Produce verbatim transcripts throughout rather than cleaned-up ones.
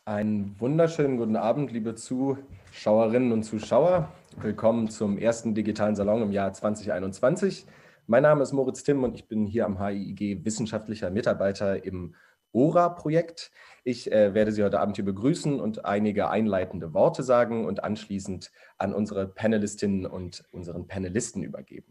Einen wunderschönen guten Abend, liebe Zuschauerinnen und Zuschauer. Willkommen zum ersten digitalen Salon im Jahr zwanzig einundzwanzig. Mein Name ist Moritz Timm und ich bin hier am H I I G wissenschaftlicher Mitarbeiter im O R A-Projekt. Ich äh, werde Sie heute Abend hier begrüßen und einige einleitende Worte sagen und anschließend an unsere Panelistinnen und unseren Panelisten übergeben.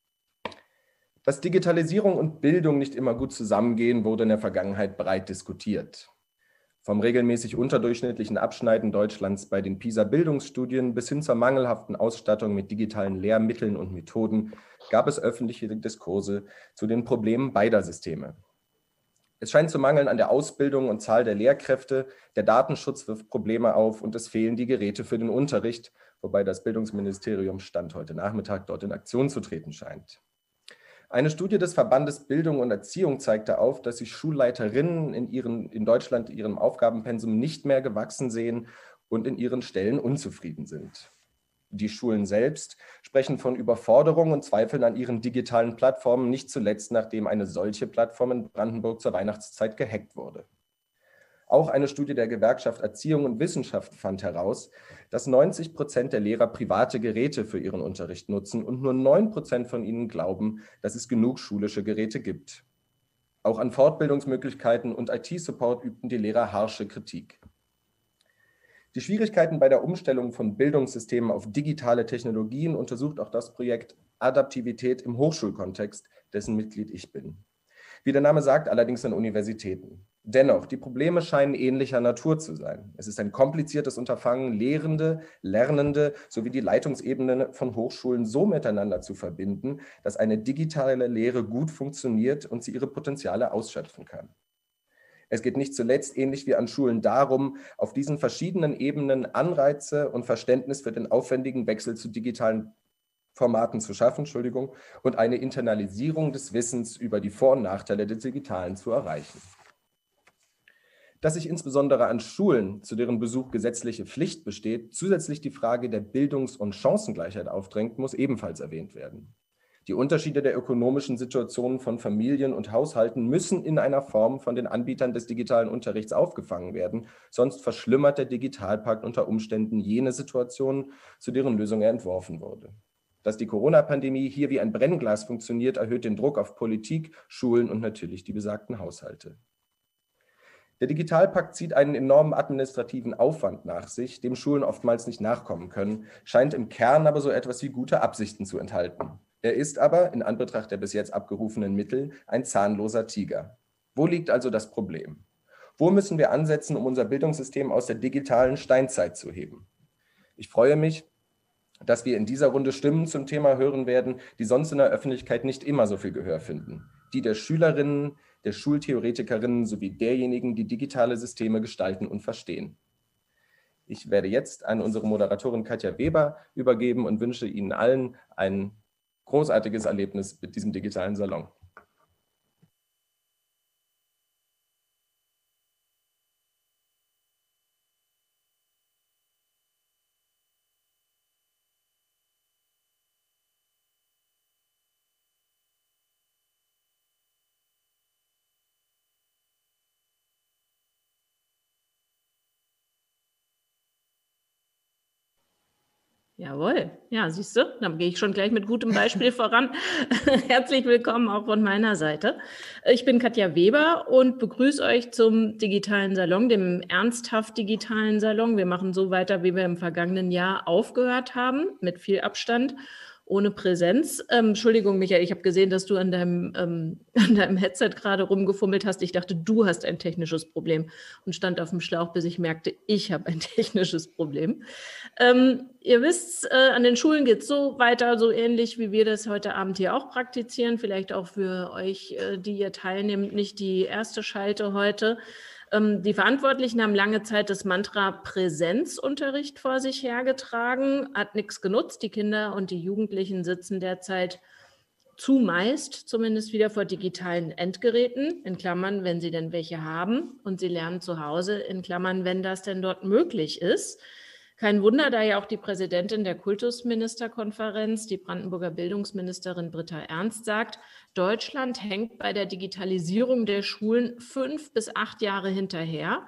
Dass Digitalisierung und Bildung nicht immer gut zusammengehen, wurde in der Vergangenheit breit diskutiert. Vom regelmäßig unterdurchschnittlichen Abschneiden Deutschlands bei den PISA-Bildungsstudien bis hin zur mangelhaften Ausstattung mit digitalen Lehrmitteln und Methoden gab es öffentliche Diskurse zu den Problemen beider Systeme. Es scheint zu mangeln an der Ausbildung und Zahl der Lehrkräfte, der Datenschutz wirft Probleme auf und es fehlen die Geräte für den Unterricht, wobei das Bildungsministerium Stand heute Nachmittag dort in Aktion zu treten scheint. Eine Studie des Verbandes Bildung und Erziehung zeigte auf, dass sich Schulleiterinnen in, ihren, in Deutschland ihrem Aufgabenpensum nicht mehr gewachsen sehen und in ihren Stellen unzufrieden sind. Die Schulen selbst sprechen von Überforderung und zweifeln an ihren digitalen Plattformen, nicht zuletzt nachdem eine solche Plattform in Brandenburg zur Weihnachtszeit gehackt wurde. Auch eine Studie der Gewerkschaft Erziehung und Wissenschaft fand heraus, dass neunzig Prozent der Lehrer private Geräte für ihren Unterricht nutzen und nur neun Prozent von ihnen glauben, dass es genug schulische Geräte gibt. Auch an Fortbildungsmöglichkeiten und I T-Support übten die Lehrer harsche Kritik. Die Schwierigkeiten bei der Umstellung von Bildungssystemen auf digitale Technologien untersucht auch das Projekt Adaptivität im Hochschulkontext, dessen Mitglied ich bin. Wie der Name sagt, allerdings an Universitäten. Dennoch, die Probleme scheinen ähnlicher Natur zu sein. Es ist ein kompliziertes Unterfangen, Lehrende, Lernende sowie die Leitungsebene von Hochschulen so miteinander zu verbinden, dass eine digitale Lehre gut funktioniert und sie ihre Potenziale ausschöpfen kann. Es geht nicht zuletzt, ähnlich wie an Schulen, darum, auf diesen verschiedenen Ebenen Anreize und Verständnis für den aufwendigen Wechsel zu digitalen Formaten zu schaffen, Entschuldigung, und eine Internalisierung des Wissens über die Vor- und Nachteile des Digitalen zu erreichen. Dass sich insbesondere an Schulen, zu deren Besuch gesetzliche Pflicht besteht, zusätzlich die Frage der Bildungs- und Chancengleichheit aufdrängt, muss ebenfalls erwähnt werden. Die Unterschiede der ökonomischen Situationen von Familien und Haushalten müssen in einer Form von den Anbietern des digitalen Unterrichts aufgefangen werden, sonst verschlimmert der Digitalpakt unter Umständen jene Situationen, zu deren Lösung er entworfen wurde. Dass die Corona-Pandemie hier wie ein Brennglas funktioniert, erhöht den Druck auf Politik, Schulen und natürlich die besagten Haushalte. Der Digitalpakt zieht einen enormen administrativen Aufwand nach sich, dem Schulen oftmals nicht nachkommen können, scheint im Kern aber so etwas wie gute Absichten zu enthalten. Er ist aber, in Anbetracht der bis jetzt abgerufenen Mittel, ein zahnloser Tiger. Wo liegt also das Problem? Wo müssen wir ansetzen, um unser Bildungssystem aus der digitalen Steinzeit zu heben? Ich freue mich, dass wir in dieser Runde Stimmen zum Thema hören werden, die sonst in der Öffentlichkeit nicht immer so viel Gehör finden. Die der Schülerinnen, der Schultheoretikerinnen sowie derjenigen, die digitale Systeme gestalten und verstehen. Ich werde jetzt an unsere Moderatorin Katja Weber übergeben und wünsche Ihnen allen ein großartiges Erlebnis mit diesem digitalen Salon. Jawohl, ja, siehst du, dann gehe ich schon gleich mit gutem Beispiel voran. Herzlich willkommen auch von meiner Seite. Ich bin Katja Weber und begrüße euch zum digitalen Salon, dem ernsthaft digitalen Salon. Wir machen so weiter, wie wir im vergangenen Jahr aufgehört haben, mit viel Abstand, ohne Präsenz. Ähm, Entschuldigung, Michael, ich habe gesehen, dass du an deinem, ähm, an deinem Headset gerade rumgefummelt hast. Ich dachte, du hast ein technisches Problem und stand auf dem Schlauch, bis ich merkte, ich habe ein technisches Problem. Ähm, ihr wisst, äh, an den Schulen geht es so weiter, so ähnlich, wie wir das heute Abend hier auch praktizieren. Vielleicht auch für euch, äh, die ihr teilnehmt, nicht die erste Schalte heute. Ähm, die Verantwortlichen haben lange Zeit das Mantra Präsenzunterricht vor sich hergetragen, hat nichts genutzt. Die Kinder und die Jugendlichen sitzen derzeit zumeist zumindest wieder vor digitalen Endgeräten, in Klammern, wenn sie denn welche haben, und sie lernen zu Hause, in Klammern, wenn das denn dort möglich ist. Kein Wunder, da ja auch die Präsidentin der Kultusministerkonferenz, die Brandenburger Bildungsministerin Britta Ernst, sagt, Deutschland hängt bei der Digitalisierung der Schulen fünf bis acht Jahre hinterher.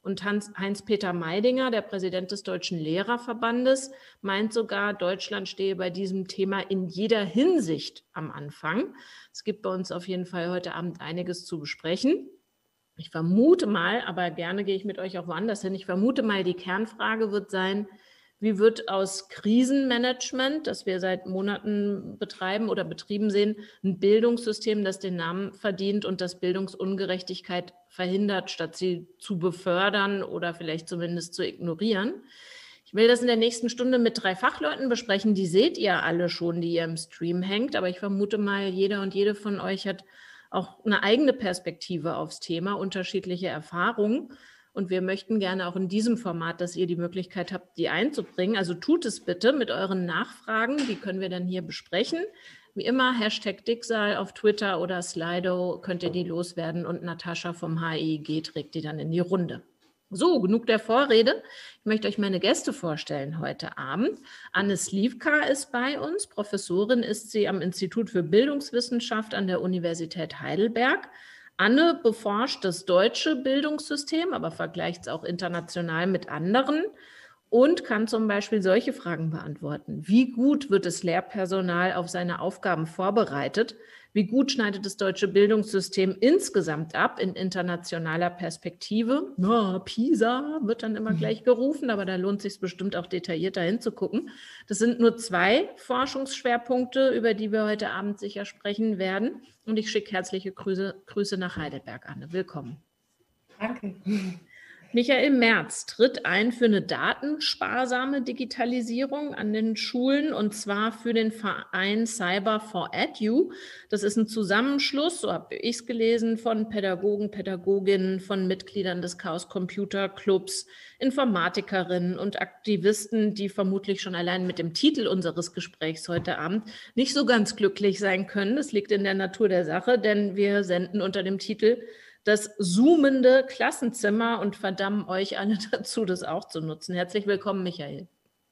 Und Hans, Heinz-Peter Meidinger, der Präsident des Deutschen Lehrerverbandes, meint sogar, Deutschland stehe bei diesem Thema in jeder Hinsicht am Anfang. Es gibt bei uns auf jeden Fall heute Abend einiges zu besprechen. Ich vermute mal, aber gerne gehe ich mit euch auch woanders hin, ich vermute mal, die Kernfrage wird sein, wie wird aus Krisenmanagement, das wir seit Monaten betreiben oder betrieben sehen, ein Bildungssystem, das den Namen verdient und das Bildungsungerechtigkeit verhindert, statt sie zu befördern oder vielleicht zumindest zu ignorieren? Ich will das in der nächsten Stunde mit drei Fachleuten besprechen. Die seht ihr alle schon, die ihr im Stream hängt. Aber ich vermute mal, jeder und jede von euch hat auch eine eigene Perspektive aufs Thema, unterschiedliche Erfahrungen. Und wir möchten gerne auch in diesem Format, dass ihr die Möglichkeit habt, die einzubringen. Also tut es bitte mit euren Nachfragen. Die können wir dann hier besprechen. Wie immer, Hashtag Dicksaal auf Twitter oder Slido könnt ihr die loswerden. Und Natascha vom H I I G trägt die dann in die Runde. So, genug der Vorrede. Ich möchte euch meine Gäste vorstellen heute Abend. Anne Slivka ist bei uns. Professorin ist sie am Institut für Bildungswissenschaft an der Universität Heidelberg. Anne beforscht das deutsche Bildungssystem, aber vergleicht es auch international mit anderen und kann zum Beispiel solche Fragen beantworten. Wie gut wird das Lehrpersonal auf seine Aufgaben vorbereitet? Wie gut schneidet das deutsche Bildungssystem insgesamt ab in internationaler Perspektive? Ja, PISA wird dann immer gleich gerufen, aber da lohnt es sich bestimmt auch detaillierter hinzugucken. Das sind nur zwei Forschungsschwerpunkte, über die wir heute Abend sicher sprechen werden. Und ich schicke herzliche Grüße, Grüße nach Heidelberg, Anne. Willkommen. Danke. Michael Merz tritt ein für eine datensparsame Digitalisierung an den Schulen und zwar für den Verein Cyber for Edu. Das ist ein Zusammenschluss, so habe ich es gelesen, von Pädagogen, Pädagoginnen, von Mitgliedern des Chaos Computer Clubs, Informatikerinnen und Aktivisten, die vermutlich schon allein mit dem Titel unseres Gesprächs heute Abend nicht so ganz glücklich sein können. Das liegt in der Natur der Sache, denn wir senden unter dem Titel das zoomende Klassenzimmer und verdammen euch alle dazu, das auch zu nutzen. Herzlich willkommen, Michael.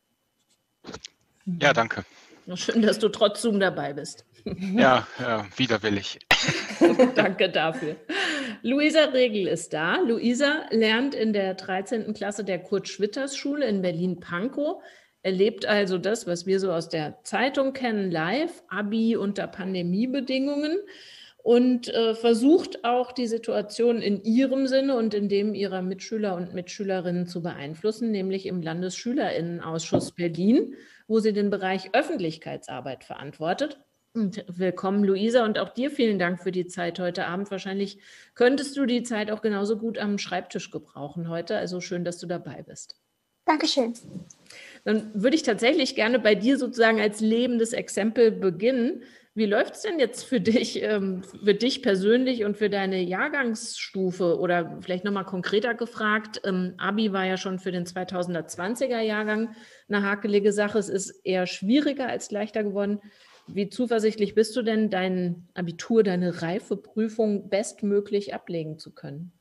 Ja, danke. Schön, dass du trotz Zoom dabei bist. Ja, ja, widerwillig. Danke dafür. Luisa Regel ist da. Luisa lernt in der dreizehnten Klasse der Kurt-Schwitters-Schule in Berlin-Pankow, erlebt also das, was wir so aus der Zeitung kennen, live, Abi unter Pandemiebedingungen. Und äh, versucht auch die Situation in ihrem Sinne und in dem ihrer Mitschüler und Mitschülerinnen zu beeinflussen, nämlich im Landesschülerinnenausschuss Berlin, wo sie den Bereich Öffentlichkeitsarbeit verantwortet. Und willkommen, Luisa, und auch dir vielen Dank für die Zeit heute Abend. Wahrscheinlich könntest du die Zeit auch genauso gut am Schreibtisch gebrauchen heute. Also schön, dass du dabei bist. Dankeschön. Dann würde ich tatsächlich gerne bei dir sozusagen als lebendes Exempel beginnen. Wie läuft es denn jetzt für dich, ähm, für dich persönlich und für deine Jahrgangsstufe? Oder vielleicht nochmal konkreter gefragt, ähm, Abi war ja schon für den zweitausendzwanziger Jahrgang eine hakelige Sache. Es ist eher schwieriger als leichter geworden. Wie zuversichtlich bist du denn, dein Abitur, deine Reifeprüfung bestmöglich ablegen zu können?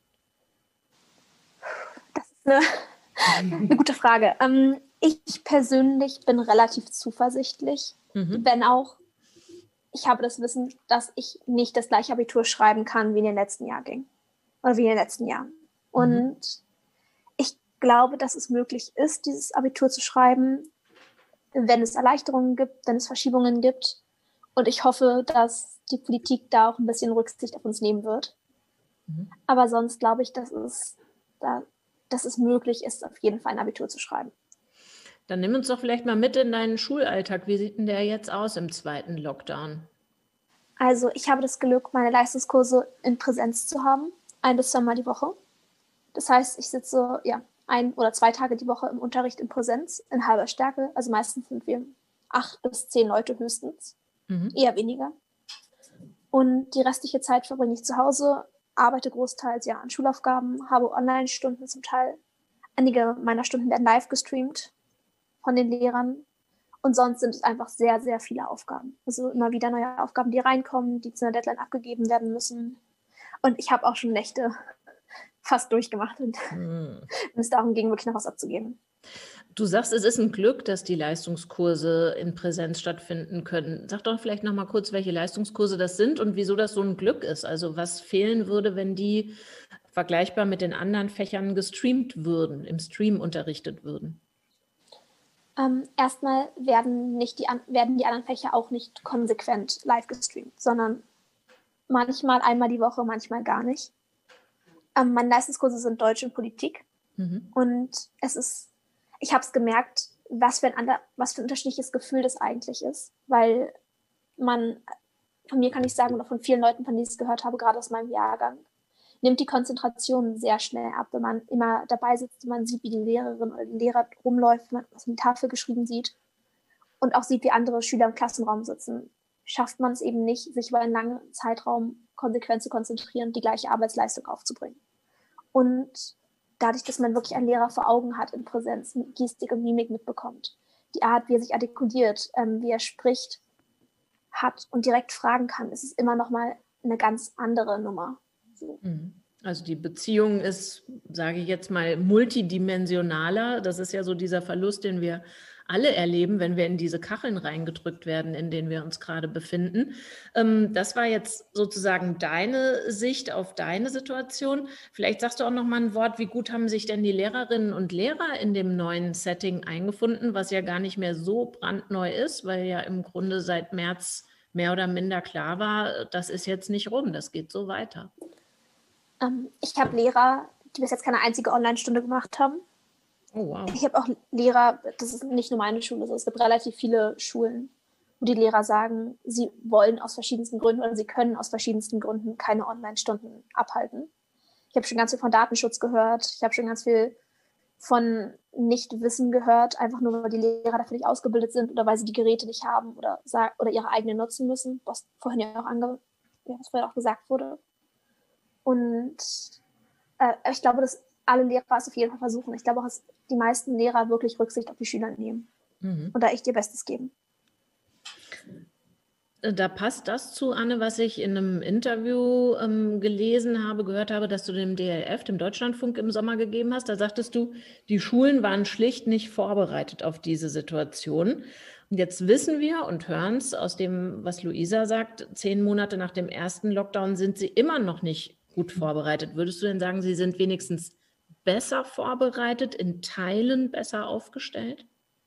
Das ist eine, eine gute Frage. Ähm, ich persönlich bin relativ zuversichtlich, mhm. wenn auch ich habe das Wissen, dass ich nicht das gleiche Abitur schreiben kann, wie in den letzten Jahrgängen oder wie in den letzten Jahren. Und mhm. ich glaube, dass es möglich ist, dieses Abitur zu schreiben, wenn es Erleichterungen gibt, wenn es Verschiebungen gibt. Und ich hoffe, dass die Politik da auch ein bisschen Rücksicht auf uns nehmen wird. Mhm. Aber sonst glaube ich, dass es, da, dass es möglich ist, auf jeden Fall ein Abitur zu schreiben. Dann nimm uns doch vielleicht mal mit in deinen Schulalltag. Wie sieht denn der jetzt aus im zweiten Lockdown? Also ich habe das Glück, meine Leistungskurse in Präsenz zu haben, ein bis zweimal die Woche. Das heißt, ich sitze ja ein oder zwei Tage die Woche im Unterricht in Präsenz, in halber Stärke. Also meistens sind wir acht bis zehn Leute höchstens, mhm. eher weniger. Und die restliche Zeit verbringe ich zu Hause, arbeite großteils ja an Schulaufgaben, habe Online-Stunden zum Teil. Einige meiner Stunden werden live gestreamt von den Lehrern. Und sonst sind es einfach sehr, sehr viele Aufgaben. Also immer wieder neue Aufgaben, die reinkommen, die zu einer Deadline abgegeben werden müssen. Und ich habe auch schon Nächte fast durchgemacht, und hm. wenn es darum ging, wirklich noch was abzugeben. Du sagst, es ist ein Glück, dass die Leistungskurse in Präsenz stattfinden können. Sag doch vielleicht noch mal kurz, welche Leistungskurse das sind und wieso das so ein Glück ist. Also was fehlen würde, wenn die vergleichbar mit den anderen Fächern gestreamt würden, im Stream unterrichtet würden? Ähm, erstmal werden, nicht die, werden die anderen Fächer auch nicht konsequent live gestreamt, sondern manchmal einmal die Woche, manchmal gar nicht. Ähm, meine Leistungskurse sind Deutsch und Politik. Mhm. Und es ist, ich habe es gemerkt, was für, ein ander, was für ein unterschiedliches Gefühl das eigentlich ist. Weil man, von mir kann ich sagen, oder von vielen Leuten, von denen ich es gehört habe, gerade aus meinem Jahrgang, nimmt die Konzentration sehr schnell ab, wenn man immer dabei sitzt und man sieht, wie die Lehrerin oder der Lehrer rumläuft, man was auf die Tafel geschrieben sieht und auch sieht, wie andere Schüler im Klassenraum sitzen. Schafft man es eben nicht, sich über einen langen Zeitraum konsequent zu konzentrieren und die gleiche Arbeitsleistung aufzubringen. Und dadurch, dass man wirklich einen Lehrer vor Augen hat in Präsenz, mit Gestik und Mimik mitbekommt, die Art, wie er sich artikuliert, ähm, wie er spricht, hat und direkt fragen kann, ist es immer noch mal eine ganz andere Nummer. So. Also die Beziehung ist, sage ich jetzt mal, multidimensionaler. Das ist ja so dieser Verlust, den wir alle erleben, wenn wir in diese Kacheln reingedrückt werden, in denen wir uns gerade befinden. Das war jetzt sozusagen deine Sicht auf deine Situation. Vielleicht sagst du auch noch mal ein Wort, wie gut haben sich denn die Lehrerinnen und Lehrer in dem neuen Setting eingefunden, was ja gar nicht mehr so brandneu ist, weil ja im Grunde seit März mehr oder minder klar war, das ist jetzt nicht rum, das geht so weiter. Ähm, ich habe Lehrer, die bis jetzt keine einzige Online-Stunde gemacht haben. Oh, wow. Ich habe auch Lehrer, das ist nicht nur meine Schule, es gibt relativ viele Schulen, wo die Lehrer sagen, sie wollen aus verschiedensten Gründen oder sie können aus verschiedensten Gründen keine Online-Stunden abhalten. Ich habe schon ganz viel von Datenschutz gehört, ich habe schon ganz viel von Nichtwissen gehört, einfach nur, weil die Lehrer dafür nicht ausgebildet sind oder weil sie die Geräte nicht haben oder, oder ihre eigenen nutzen müssen, was vorhin ja auch, ange ja, was vorhin auch gesagt wurde. Und äh, ich glaube, dass alle Lehrer es auf jeden Fall versuchen. Ich glaube auch, dass die meisten Lehrer wirklich Rücksicht auf die Schüler nehmen mhm. und da echt ihr Bestes geben. Da passt das zu, Anne, was ich in einem Interview ähm, gelesen habe, gehört habe, dass du dem D L F, dem Deutschlandfunk, im Sommer gegeben hast. Da sagtest du, die Schulen waren schlicht nicht vorbereitet auf diese Situation. Und jetzt wissen wir und hören es aus dem, was Luisa sagt, zehn Monate nach dem ersten Lockdown sind sie immer noch nicht gut vorbereitet. Würdest du denn sagen, sie sind wenigstens besser vorbereitet, in Teilen besser aufgestellt?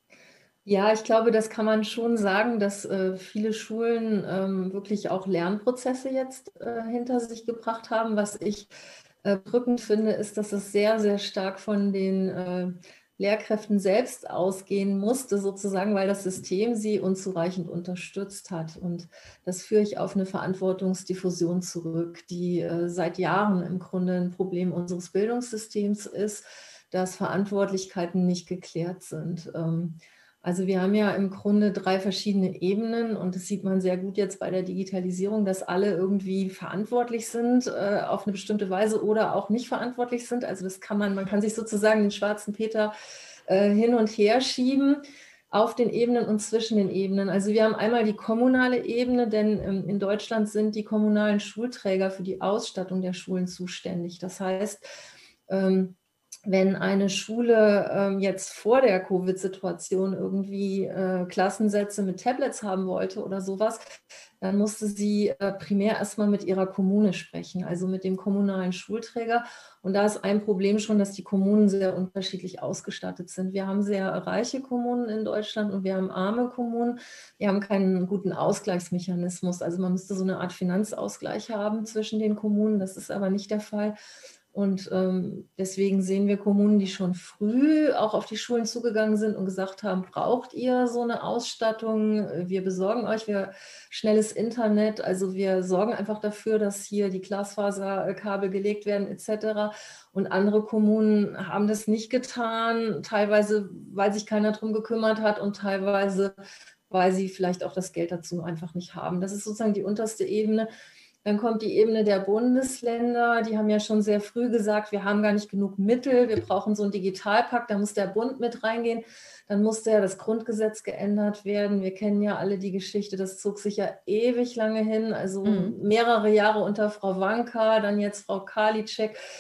Ja, ich glaube, das kann man schon sagen, dass äh, viele Schulen ähm, wirklich auch Lernprozesse jetzt äh, hinter sich gebracht haben. Was ich äh, drückend finde, ist, dass es sehr, sehr stark von den äh, Lehrkräften selbst ausgehen musste, sozusagen, weil das System sie unzureichend unterstützt hat. Und das führe ich auf eine Verantwortungsdiffusion zurück, die äh, seit Jahren im Grunde ein Problem unseres Bildungssystems ist, dass Verantwortlichkeiten nicht geklärt sind. Ähm, Also wir haben ja im Grunde drei verschiedene Ebenen und das sieht man sehr gut jetzt bei der Digitalisierung, dass alle irgendwie verantwortlich sind äh, auf eine bestimmte Weise oder auch nicht verantwortlich sind. Also das kann man, man kann sich sozusagen den schwarzen Peter äh, hin und her schieben auf den Ebenen und zwischen den Ebenen. Also wir haben einmal die kommunale Ebene, denn ähm, in Deutschland sind die kommunalen Schulträger für die Ausstattung der Schulen zuständig. Das heißt, ähm, wenn eine Schule ähm, jetzt vor der Covid-Situation irgendwie äh, Klassensätze mit Tablets haben wollte oder sowas, dann musste sie äh, primär erstmal mit ihrer Kommune sprechen, also mit dem kommunalen Schulträger. Und da ist ein Problem schon, dass die Kommunen sehr unterschiedlich ausgestattet sind. Wir haben sehr reiche Kommunen in Deutschland und wir haben arme Kommunen. Wir haben keinen guten Ausgleichsmechanismus. Also man müsste so eine Art Finanzausgleich haben zwischen den Kommunen. Das ist aber nicht der Fall. Und ähm, deswegen sehen wir Kommunen, die schon früh auch auf die Schulen zugegangen sind und gesagt haben, braucht ihr so eine Ausstattung? Wir besorgen euch wir schnelles Internet. Also wir sorgen einfach dafür, dass hier die Glasfaserkabel gelegt werden et cetera. Und andere Kommunen haben das nicht getan, teilweise, weil sich keiner drum gekümmert hat und teilweise, weil sie vielleicht auch das Geld dazu einfach nicht haben. Das ist sozusagen die unterste Ebene. Dann kommt die Ebene der Bundesländer, die haben ja schon sehr früh gesagt, wir haben gar nicht genug Mittel, wir brauchen so einen Digitalpakt, da muss der Bund mit reingehen, dann musste ja das Grundgesetz geändert werden. Wir kennen ja alle die Geschichte, das zog sich ja ewig lange hin, also mhm. mehrere Jahre unter Frau Wanka, dann jetzt Frau Karliczek.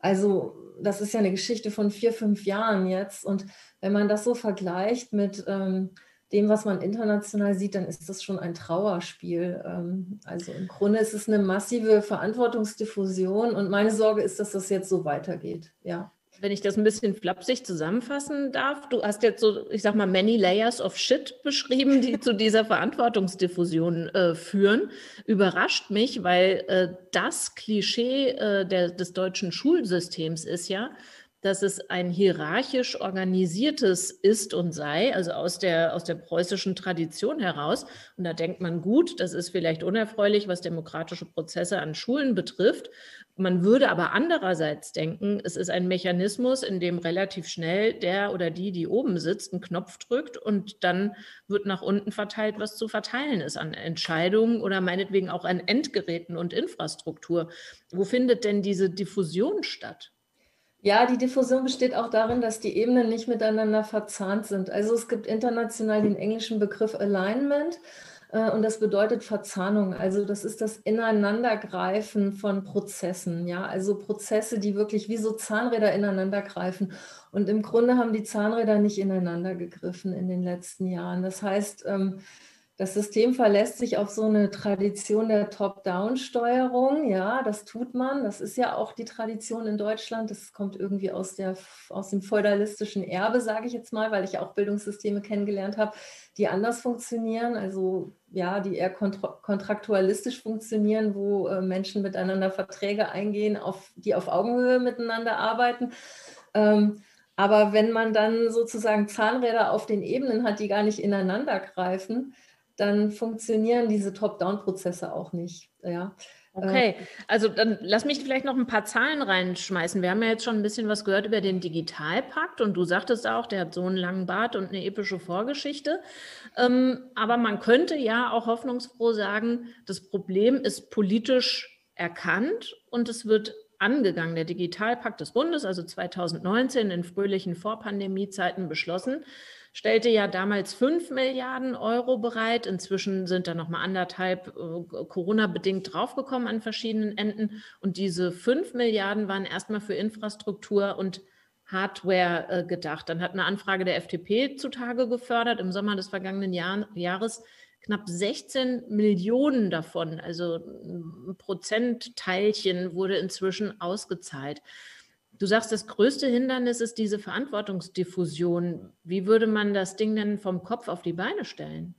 Also das ist ja eine Geschichte von vier, fünf Jahren jetzt. Und wenn man das so vergleicht mit ähm, dem, was man international sieht, dann ist das schon ein Trauerspiel. Ähm, also im Grunde ist es eine massive Verantwortungsdiffusion und meine Sorge ist, dass das jetzt so weitergeht. Ja. Wenn ich das ein bisschen flapsig zusammenfassen darf, du hast jetzt so, ich sag mal, many layers of shit beschrieben, die zu dieser Verantwortungsdiffusion äh, führen. Überrascht mich, weil äh, das Klischee äh, der, des deutschen Schulsystems ist ja, dass es ein hierarchisch organisiertes ist und sei, also aus der, aus der preußischen Tradition heraus. Und da denkt man, gut, das ist vielleicht unerfreulich, was demokratische Prozesse an Schulen betrifft. Man würde aber andererseits denken, es ist ein Mechanismus, in dem relativ schnell der oder die, die oben sitzt, einen Knopf drückt und dann wird nach unten verteilt, was zu verteilen ist an Entscheidungen oder meinetwegen auch an Endgeräten und Infrastruktur. Wo findet denn diese Diffusion statt? Ja, die Diffusion besteht auch darin, dass die Ebenen nicht miteinander verzahnt sind. Also es gibt international den englischen Begriff Alignment äh, und das bedeutet Verzahnung. Also das ist das Ineinandergreifen von Prozessen. Ja, also Prozesse, die wirklich wie so Zahnräder ineinander greifen. Und im Grunde haben die Zahnräder nicht ineinander gegriffen in den letzten Jahren. Das heißt, ähm, das System verlässt sich auf so eine Tradition der Top-Down-Steuerung. Ja, das tut man. Das ist ja auch die Tradition in Deutschland. Das kommt irgendwie aus, der, aus dem feudalistischen Erbe, sage ich jetzt mal, weil ich auch Bildungssysteme kennengelernt habe, die anders funktionieren. Also ja, die eher kontra- kontraktualistisch funktionieren, wo äh, Menschen miteinander Verträge eingehen, auf, die auf Augenhöhe miteinander arbeiten. Ähm, aber wenn man dann sozusagen Zahnräder auf den Ebenen hat, die gar nicht ineinander greifen, dann funktionieren diese Top-Down-Prozesse auch nicht. Ja. Okay, also dann lass mich vielleicht noch ein paar Zahlen reinschmeißen. Wir haben ja jetzt schon ein bisschen was gehört über den Digitalpakt und du sagtest auch, der hat so einen langen Bart und eine epische Vorgeschichte. Ähm, aber man könnte ja auch hoffnungsfroh sagen, das Problem ist politisch erkannt und es wird angegangen. Der Digitalpakt des Bundes, also zweitausendneunzehn in fröhlichen Vorpandemiezeiten beschlossen, stellte ja damals fünf Milliarden Euro bereit. Inzwischen sind da nochmal anderthalb äh, Corona-bedingt draufgekommen an verschiedenen Enden. Und diese fünf Milliarden waren erstmal für Infrastruktur und Hardware äh, gedacht. Dann hat eine Anfrage der F D P zutage gefördert im Sommer des vergangenen Jahr, Jahres. Knapp sechzehn Millionen davon, also ein Prozentteilchen, wurde inzwischen ausgezahlt. Du sagst, das größte Hindernis ist diese Verantwortungsdiffusion. Wie würde man das Ding denn vom Kopf auf die Beine stellen?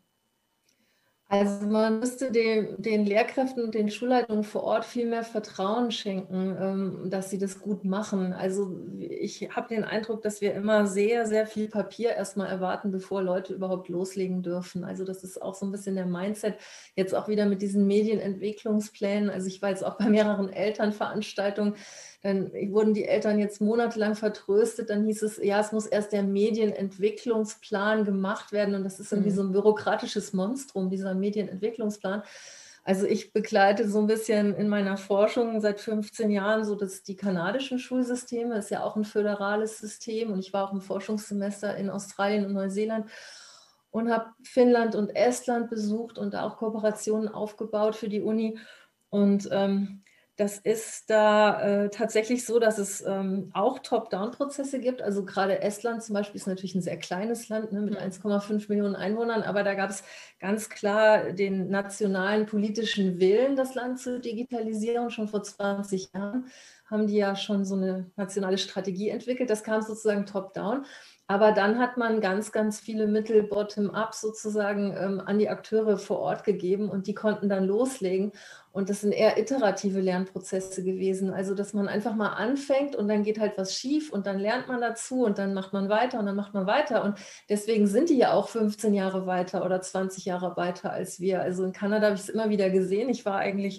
Also man müsste den, den Lehrkräften und den Schulleitungen vor Ort viel mehr Vertrauen schenken, ähm, dass sie das gut machen. Also ich habe den Eindruck, dass wir immer sehr, sehr viel Papier erstmal erwarten, bevor Leute überhaupt loslegen dürfen. Also das ist auch so ein bisschen der Mindset, jetzt auch wieder mit diesen Medienentwicklungsplänen. Also ich war jetzt auch bei mehreren Elternveranstaltungen, dann wurden die Eltern jetzt monatelang vertröstet, dann hieß es, ja, es muss erst der Medienentwicklungsplan gemacht werden und das ist irgendwie so ein bürokratisches Monstrum, dieser Medienentwicklungsplan. Also ich begleite so ein bisschen in meiner Forschung seit fünfzehn Jahren so dass die kanadischen Schulsysteme, ist ja auch ein föderales System und ich war auch im Forschungssemester in Australien und Neuseeland und habe Finnland und Estland besucht und da auch Kooperationen aufgebaut für die Uni und ähm, das ist da äh, tatsächlich so, dass es ähm, auch Top-Down-Prozesse gibt. Also gerade Estland zum Beispiel ist natürlich ein sehr kleines Land ne, mit eins Komma fünf Millionen Einwohnern, aber da gab es ganz klar den nationalen politischen Willen, das Land zu digitalisieren. Schon vor zwanzig Jahren haben die ja schon so eine nationale Strategie entwickelt. Das kam sozusagen top-down. Aber dann hat man ganz, ganz viele Mittel bottom-up sozusagen ähm, an die Akteure vor Ort gegeben und die konnten dann loslegen. Und das sind eher iterative Lernprozesse gewesen. Also, dass man einfach mal anfängt und dann geht halt was schief und dann lernt man dazu und dann macht man weiter und dann macht man weiter. Und deswegen sind die ja auch fünfzehn Jahre weiter oder zwanzig Jahre weiter als wir. Also in Kanada habe ich es immer wieder gesehen. Ich war eigentlich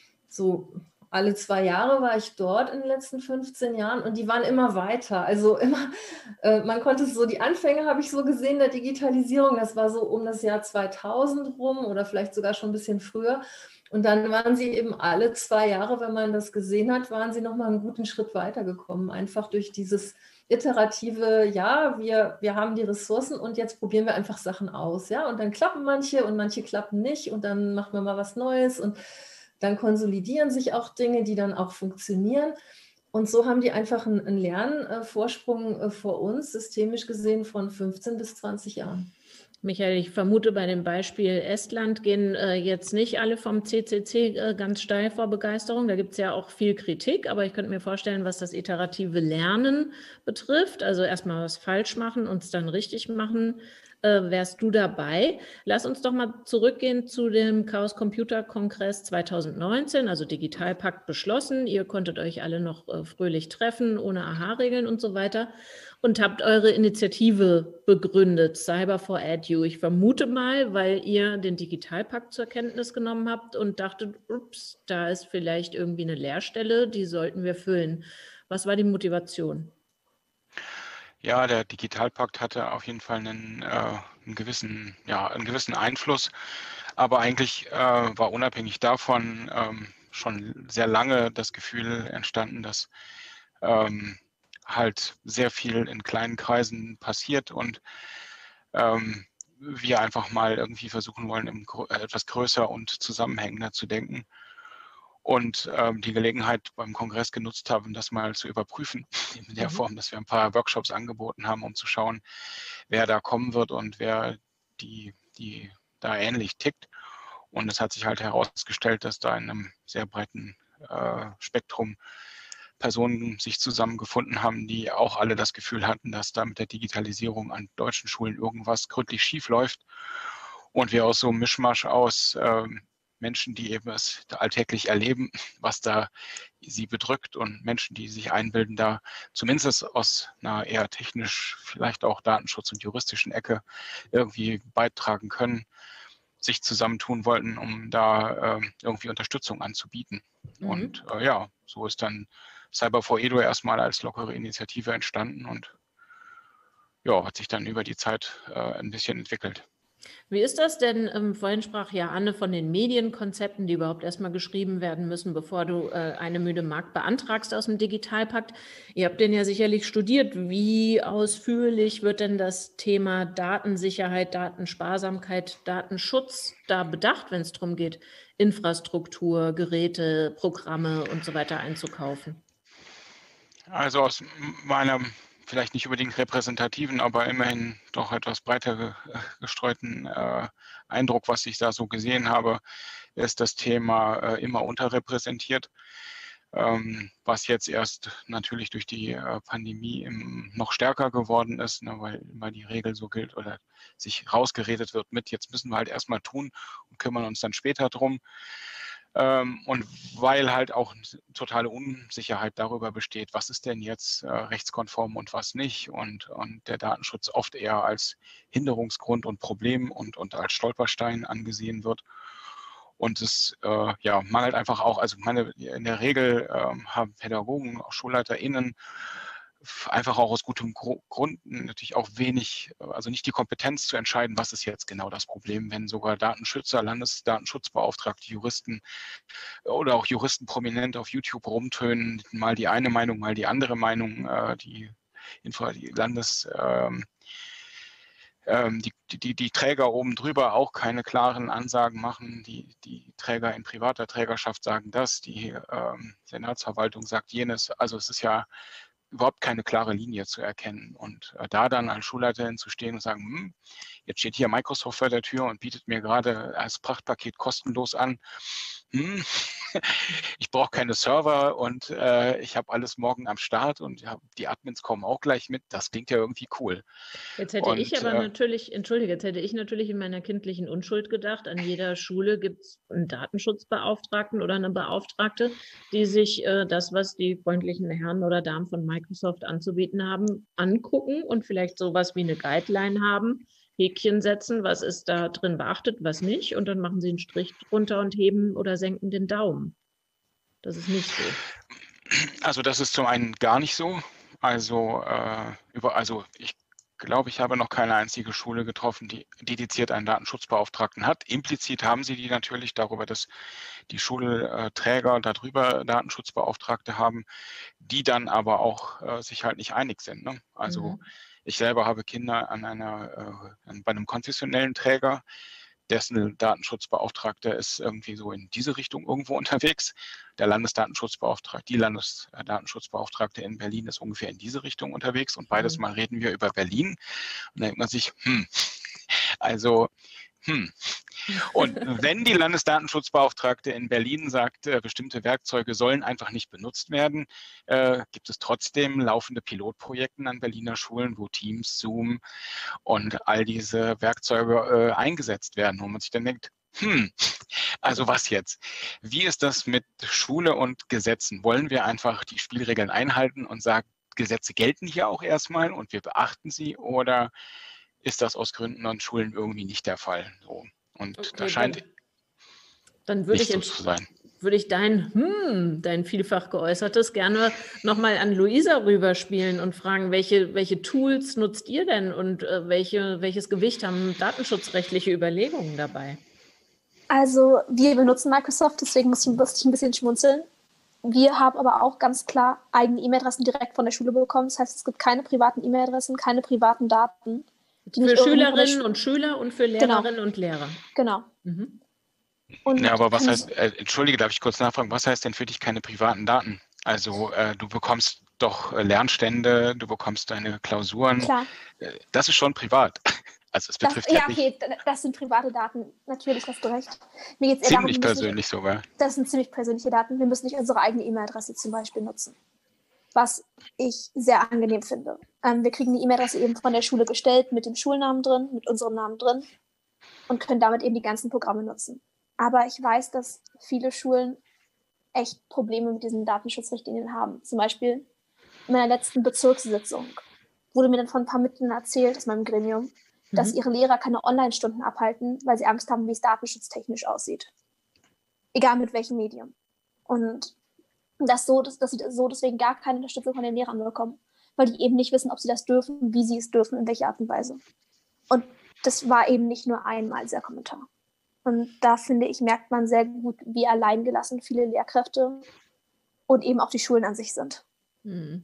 so... Alle zwei Jahre war ich dort in den letzten fünfzehn Jahren und die waren immer weiter. Also immer, äh, man konnte so, die Anfänge habe ich so gesehen der Digitalisierung, das war so um das Jahr zweitausend rum oder vielleicht sogar schon ein bisschen früher. Und dann waren sie eben alle zwei Jahre, wenn man das gesehen hat, waren sie nochmal einen guten Schritt weitergekommen. Einfach durch dieses iterative, ja, wir, wir haben die Ressourcen und jetzt probieren wir einfach Sachen aus. Ja? Und dann klappen manche und manche klappen nicht und dann machen wir mal was Neues und dann konsolidieren sich auch Dinge, die dann auch funktionieren. Und so haben die einfach einen, einen Lernvorsprung äh, vor uns, systemisch gesehen, von fünfzehn bis zwanzig Jahren. Michael, ich vermute, bei dem Beispiel Estland gehen äh, jetzt nicht alle vom C C C äh, ganz steil vor Begeisterung. Da gibt es ja auch viel Kritik, aber ich könnte mir vorstellen, was das iterative Lernen betrifft, also erstmal was falsch machen und es dann richtig machen, äh, wärst du dabei. Lass uns doch mal zurückgehen zu dem Chaos Computer Kongress zweitausendneunzehn, also Digitalpakt beschlossen. Ihr konntet euch alle noch äh, fröhlich treffen, ohne A H-Regeln und so weiter. Und habt eure Initiative begründet, Cyber for Edu. Ich vermute mal, weil ihr den Digitalpakt zur Kenntnis genommen habt und dachtet, ups, da ist vielleicht irgendwie eine Leerstelle, die sollten wir füllen. Was war die Motivation? Ja, der Digitalpakt hatte auf jeden Fall einen, äh, einen, gewissen, ja, einen gewissen Einfluss, aber eigentlich äh, war unabhängig davon ähm, schon sehr lange das Gefühl entstanden, dass ähm, halt sehr viel in kleinen Kreisen passiert und ähm, wir einfach mal irgendwie versuchen wollen, im, etwas größer und zusammenhängender zu denken und ähm, die Gelegenheit beim Kongress genutzt haben, das mal zu überprüfen, in der mhm. Form, dass wir ein paar Workshops angeboten haben, um zu schauen, wer da kommen wird und wer die, die da ähnlich tickt. Und es hat sich halt herausgestellt, dass da in einem sehr breiten äh, Spektrum Personen sich zusammengefunden haben, die auch alle das Gefühl hatten, dass da mit der Digitalisierung an deutschen Schulen irgendwas gründlich schief läuft. Und wir aus so einem Mischmasch aus äh, Menschen, die eben es alltäglich erleben, was da sie bedrückt und Menschen, die sich einbilden, da zumindest aus einer eher technisch, vielleicht auch Datenschutz- und juristischen Ecke irgendwie beitragen können, sich zusammentun wollten, um da äh, irgendwie Unterstützung anzubieten. Mhm. Und äh, ja, so ist dann Cyber for Edu erstmal als lockere Initiative entstanden und ja, hat sich dann über die Zeit äh, ein bisschen entwickelt. Wie ist das denn? Ähm, vorhin sprach ja Anne von den Medienkonzepten, die überhaupt erstmal geschrieben werden müssen, bevor du äh, eine müde Mark beantragst aus dem Digitalpakt. Ihr habt den ja sicherlich studiert. Wie ausführlich wird denn das Thema Datensicherheit, Datensparsamkeit, Datenschutz da bedacht, wenn es darum geht, Infrastruktur, Geräte, Programme und so weiter einzukaufen? Also aus meiner vielleicht nicht unbedingt repräsentativen, aber immerhin doch etwas breiter gestreuten äh, Eindruck, was ich da so gesehen habe, ist das Thema äh, immer unterrepräsentiert, ähm, was jetzt erst natürlich durch die äh, Pandemie im, noch stärker geworden ist, ne, weil immer die Regel so gilt oder sich rausgeredet wird mit, jetzt müssen wir halt erstmal tun und kümmern uns dann später drum. Ähm, und weil halt auch totale Unsicherheit darüber besteht, was ist denn jetzt äh, rechtskonform und was nicht und, und der Datenschutz oft eher als Hinderungsgrund und Problem und, und als Stolperstein angesehen wird. Und es äh, ja, mangelt einfach auch, also meine, in der Regel äh, haben Pädagogen, auch SchulleiterInnen einfach auch aus gutem Grund natürlich auch wenig, also nicht die Kompetenz zu entscheiden, was ist jetzt genau das Problem, wenn sogar Datenschützer, Landesdatenschutzbeauftragte, Juristen oder auch Juristen prominent auf YouTube rumtönen, mal die eine Meinung, mal die andere Meinung, äh, die, Infra, die Landes... Ähm, Die, die, die Träger oben drüber auch keine klaren Ansagen machen. Die, die Träger in privater Trägerschaft sagen das, die ähm, Senatsverwaltung sagt jenes. Also es ist ja überhaupt keine klare Linie zu erkennen. Und äh, da dann als Schulleiterin zu stehen und sagen, hm, jetzt steht hier Microsoft vor der Tür und bietet mir gerade als Prachtpaket kostenlos an, hm, ich brauche keine Server und äh, ich habe alles morgen am Start und ja, die Admins kommen auch gleich mit. Das klingt ja irgendwie cool. Jetzt hätte und, ich aber äh, natürlich, entschuldige, jetzt hätte ich natürlich in meiner kindlichen Unschuld gedacht, an jeder Schule gibt es einen Datenschutzbeauftragten oder eine Beauftragte, die sich äh, das, was die freundlichen Herren oder Damen von Microsoft anzubieten haben, angucken und vielleicht sowas wie eine Guideline haben, Häkchen setzen, was ist da drin beachtet, was nicht, und dann machen sie einen Strich drunter und heben oder senken den Daumen. Das ist nicht so. Also das ist zum einen gar nicht so. Also, äh, über, also ich glaube, ich habe noch keine einzige Schule getroffen, die dediziert einen Datenschutzbeauftragten hat. Implizit haben sie die natürlich darüber, dass die Schulträger darüber Datenschutzbeauftragte haben, die dann aber auch äh, sich halt nicht einig sind. Ne? Also mhm. ich selber habe Kinder an einer, äh, bei einem konfessionellen Träger, dessen Datenschutzbeauftragter ist irgendwie so in diese Richtung irgendwo unterwegs. der Landesdatenschutzbeauftragte, die Landesdatenschutzbeauftragte in Berlin ist ungefähr in diese Richtung unterwegs und beides Mal reden wir über Berlin. Und dann denkt man sich, hm, also, hm. Und wenn die Landesdatenschutzbeauftragte in Berlin sagt, äh, bestimmte Werkzeuge sollen einfach nicht benutzt werden, äh, gibt es trotzdem laufende Pilotprojekte an Berliner Schulen, wo Teams, Zoom und all diese Werkzeuge äh, eingesetzt werden, wo man sich dann denkt, hm, also was jetzt? Wie ist das mit Schule und Gesetzen? Wollen wir einfach die Spielregeln einhalten und sagen, Gesetze gelten hier auch erstmal und wir beachten sie, oder ist das aus Gründen an Schulen irgendwie nicht der Fall? So. Und Okay, da scheint dann, dann würde nicht ich, so zu sein. würde ich dein, hm, dein vielfach geäußertes gerne nochmal an Luisa rüberspielen und fragen, welche, welche Tools nutzt ihr denn und äh, welche, welches Gewicht haben datenschutzrechtliche Überlegungen dabei? Also wir benutzen Microsoft, deswegen muss ich, muss ich ein bisschen schmunzeln. Wir haben aber auch ganz klar eigene E-Mail-Adressen direkt von der Schule bekommen. Das heißt, es gibt keine privaten E-Mail-Adressen, keine privaten Daten. Die Für nicht Schülerinnen und Schüler und für Lehrerinnen Genau. und Lehrer. Genau. Mhm. Und Ja, aber was können- heißt, äh, entschuldige, darf ich kurz nachfragen, was heißt denn für dich keine privaten Daten? Also äh, du bekommst doch äh, Lernstände, du bekommst deine Klausuren. Klar. Äh, das ist schon privat. Also es Das, betrifft ja ja, nicht okay, das sind private Daten. Natürlich, hast du recht. Mir geht's eher darum, ziemlich wir müssen persönlich nicht, sogar. das sind ziemlich persönliche Daten. Wir müssen nicht unsere eigene E-Mail-Adresse zum Beispiel nutzen. Was ich sehr angenehm finde. Ähm, wir kriegen die E-Mail-Adresse eben von der Schule gestellt, mit dem Schulnamen drin, mit unserem Namen drin und können damit eben die ganzen Programme nutzen. Aber ich weiß, dass viele Schulen echt Probleme mit diesen Datenschutzrichtlinien haben. Zum Beispiel in meiner letzten Bezirkssitzung wurde mir dann von ein paar Mitgliedern erzählt aus meinem Gremium, dass ihre Lehrer keine Online-Stunden abhalten, weil sie Angst haben, wie es datenschutztechnisch aussieht. Egal mit welchem Medium. Und das so, dass, dass sie so deswegen gar keine Unterstützung von den Lehrern bekommen, weil die eben nicht wissen, ob sie das dürfen, wie sie es dürfen, in welcher Art und Weise. Und das war eben nicht nur einmal dieser Kommentar. Und da, finde ich, merkt man sehr gut, wie alleingelassen viele Lehrkräfte und eben auch die Schulen an sich sind. Mhm.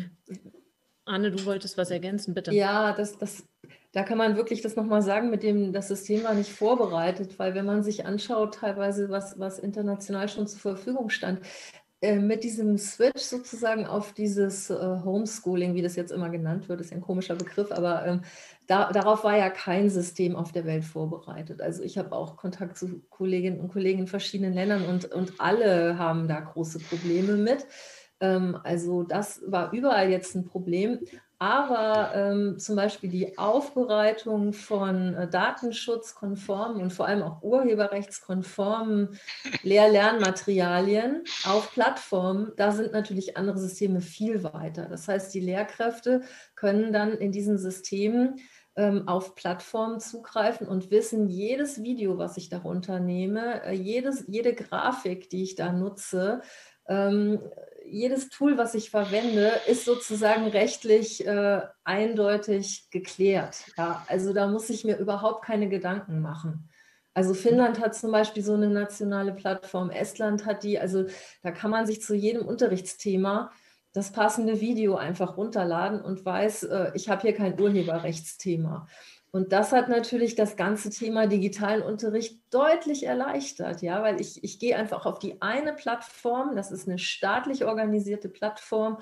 Anne, du wolltest was ergänzen, bitte. Ja, das, das, da kann man wirklich das nochmal sagen, mit dem, das System war nicht vorbereitet, weil wenn man sich anschaut, teilweise, was, was international schon zur Verfügung stand, äh, mit diesem Switch sozusagen auf dieses äh, Homeschooling, wie das jetzt immer genannt wird, ist ja ein komischer Begriff, aber ähm, da, darauf war ja kein System auf der Welt vorbereitet. Also ich habe auch Kontakt zu Kolleginnen und Kollegen in verschiedenen Ländern und, und alle haben da große Probleme mit. Ähm, also das war überall jetzt ein Problem. Aber ähm, zum Beispiel die Aufbereitung von äh, datenschutzkonformen und vor allem auch urheberrechtskonformen Lehr-Lernmaterialien auf Plattformen, da sind natürlich andere Systeme viel weiter. Das heißt, die Lehrkräfte können dann in diesen Systemen ähm, auf Plattformen zugreifen und wissen, jedes Video, was ich darunter nehme, äh, jedes, jede Grafik, die ich da nutze, ähm, jedes Tool, was ich verwende, ist sozusagen rechtlich äh, eindeutig geklärt. Ja, also da muss ich mir überhaupt keine Gedanken machen. Also Finnland hat zum Beispiel so eine nationale Plattform, Estland hat die, also da kann man sich zu jedem Unterrichtsthema das passende Video einfach runterladen und weiß, äh, ich habe hier kein Urheberrechtsthema. Und das hat natürlich das ganze Thema digitalen Unterricht deutlich erleichtert, ja, weil ich, ich gehe einfach auf die eine Plattform, das ist eine staatlich organisierte Plattform.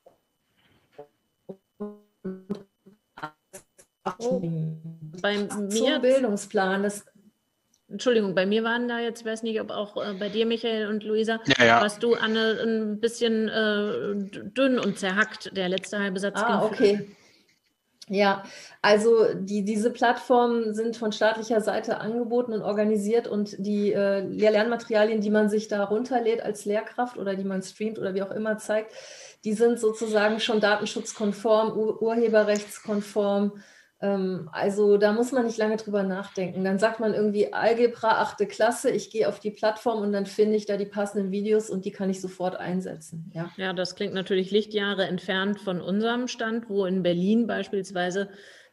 Oh, bei Zum mir, Bildungsplan, das Entschuldigung, bei mir waren da jetzt, ich weiß nicht, ob auch äh, bei dir, Michael und Luisa, Ja, ja. warst du, Anne, ein bisschen äh, dünn und zerhackt, der letzte halbe Satz. Ah, okay. Ja, also die, diese Plattformen sind von staatlicher Seite angeboten und organisiert und die äh, Lehr-Lernmaterialien, die man sich da runterlädt als Lehrkraft oder die man streamt oder wie auch immer zeigt, die sind sozusagen schon datenschutzkonform, ur urheberrechtskonform. Ähm, also da muss man nicht lange drüber nachdenken. Dann sagt man irgendwie Algebra, achte Klasse, ich gehe auf die Plattform und dann finde ich da die passenden Videos und die kann ich sofort einsetzen. Ja, ja, das klingt natürlich Lichtjahre entfernt von unserem Stand, wo in Berlin beispielsweise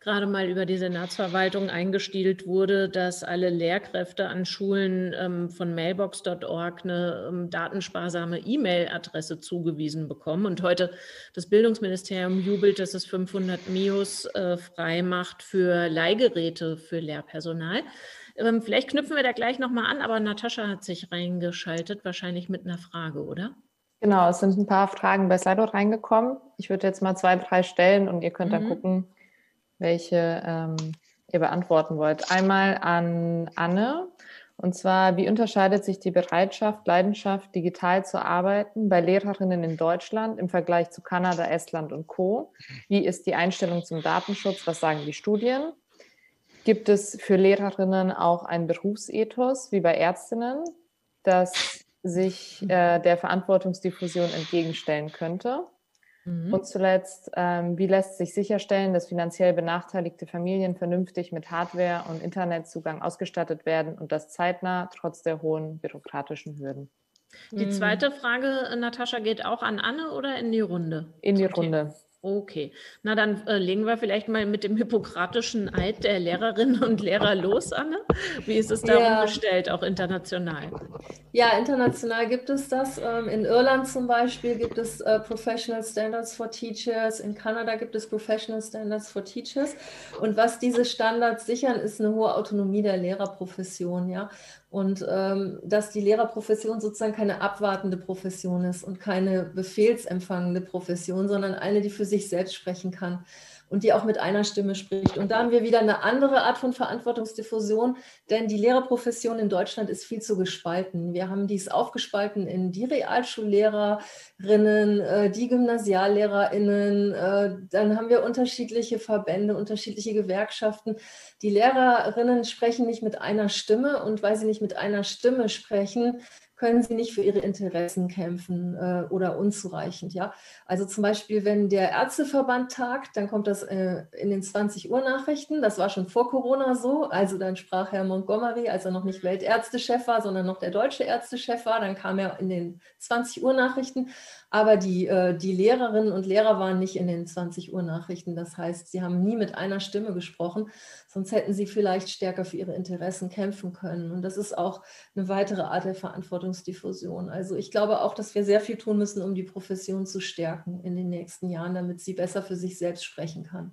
gerade mal über die Senatsverwaltung eingestielt wurde, dass alle Lehrkräfte an Schulen ähm, von mailbox punkt org eine ähm, datensparsame E-Mail-Adresse zugewiesen bekommen. Und heute das Bildungsministerium jubelt, dass es fünfhundert MIUs äh, frei macht für Leihgeräte für Lehrpersonal. Ähm, vielleicht knüpfen wir da gleich nochmal an, aber Natascha hat sich reingeschaltet, wahrscheinlich mit einer Frage, oder? Genau, es sind ein paar Fragen bei Slido reingekommen. Ich würde jetzt mal zwei, drei stellen und ihr könnt dann Mhm. gucken, welche ähm, ihr beantworten wollt. Einmal an Anne. Und zwar, wie unterscheidet sich die Bereitschaft, Leidenschaft, digital zu arbeiten bei Lehrerinnen in Deutschland im Vergleich zu Kanada, Estland und Co.? Wie ist die Einstellung zum Datenschutz? Was sagen die Studien? Gibt es für Lehrerinnen auch ein Berufsethos wie bei Ärztinnen, das sich äh, der Verantwortungsdiffusion entgegenstellen könnte? Mhm. Und zuletzt, ähm, wie lässt sich sicherstellen, dass finanziell benachteiligte Familien vernünftig mit Hardware und Internetzugang ausgestattet werden und das zeitnah, trotz der hohen bürokratischen Hürden? Die zweite Frage, Natascha, geht auch an Anne oder in die Runde? In die Zum Thema? Runde. Okay, na dann äh, legen wir vielleicht mal mit dem hippokratischen Eid der Lehrerinnen und Lehrer los, Anne. Wie ist es darum Ja. bestellt, auch international? Ja, international gibt es das. Ähm, In Irland zum Beispiel gibt es äh, Professional Standards for Teachers. In Kanada gibt es Professional Standards for Teachers. Und was diese Standards sichern, ist eine hohe Autonomie der Lehrerprofession, ja. Und ähm, dass die Lehrerprofession sozusagen keine abwartende Profession ist und keine befehlsempfangende Profession, sondern eine, die für sich selbst sprechen kann und die auch mit einer Stimme spricht. Und da haben wir wieder eine andere Art von Verantwortungsdiffusion, denn die Lehrerprofession in Deutschland ist viel zu gespalten. Wir haben dies aufgespalten in die Realschullehrerinnen, äh, die GymnasiallehrerInnen, äh, dann haben wir unterschiedliche Verbände, unterschiedliche Gewerkschaften. Die Lehrerinnen sprechen nicht mit einer Stimme und weil sie nicht mit einer Stimme sprechen, können sie nicht für ihre Interessen kämpfen äh, oder unzureichend. Ja? Also zum Beispiel, wenn der Ärzteverband tagt, dann kommt das äh, in den zwanzig Uhr Nachrichten. Das war schon vor Corona so. Also dann sprach Herr Montgomery, als er noch nicht Weltärztechef war, sondern noch der deutsche Ärztechef war, dann kam er in den zwanzig Uhr Nachrichten. Aber die, äh, die Lehrerinnen und Lehrer waren nicht in den zwanzig Uhr Nachrichten. Das heißt, sie haben nie mit einer Stimme gesprochen, sonst hätten sie vielleicht stärker für ihre Interessen kämpfen können. Und das ist auch eine weitere Art der Verantwortungsdiffusion. Also ich glaube auch, dass wir sehr viel tun müssen, um die Profession zu stärken in den nächsten Jahren, damit sie besser für sich selbst sprechen kann.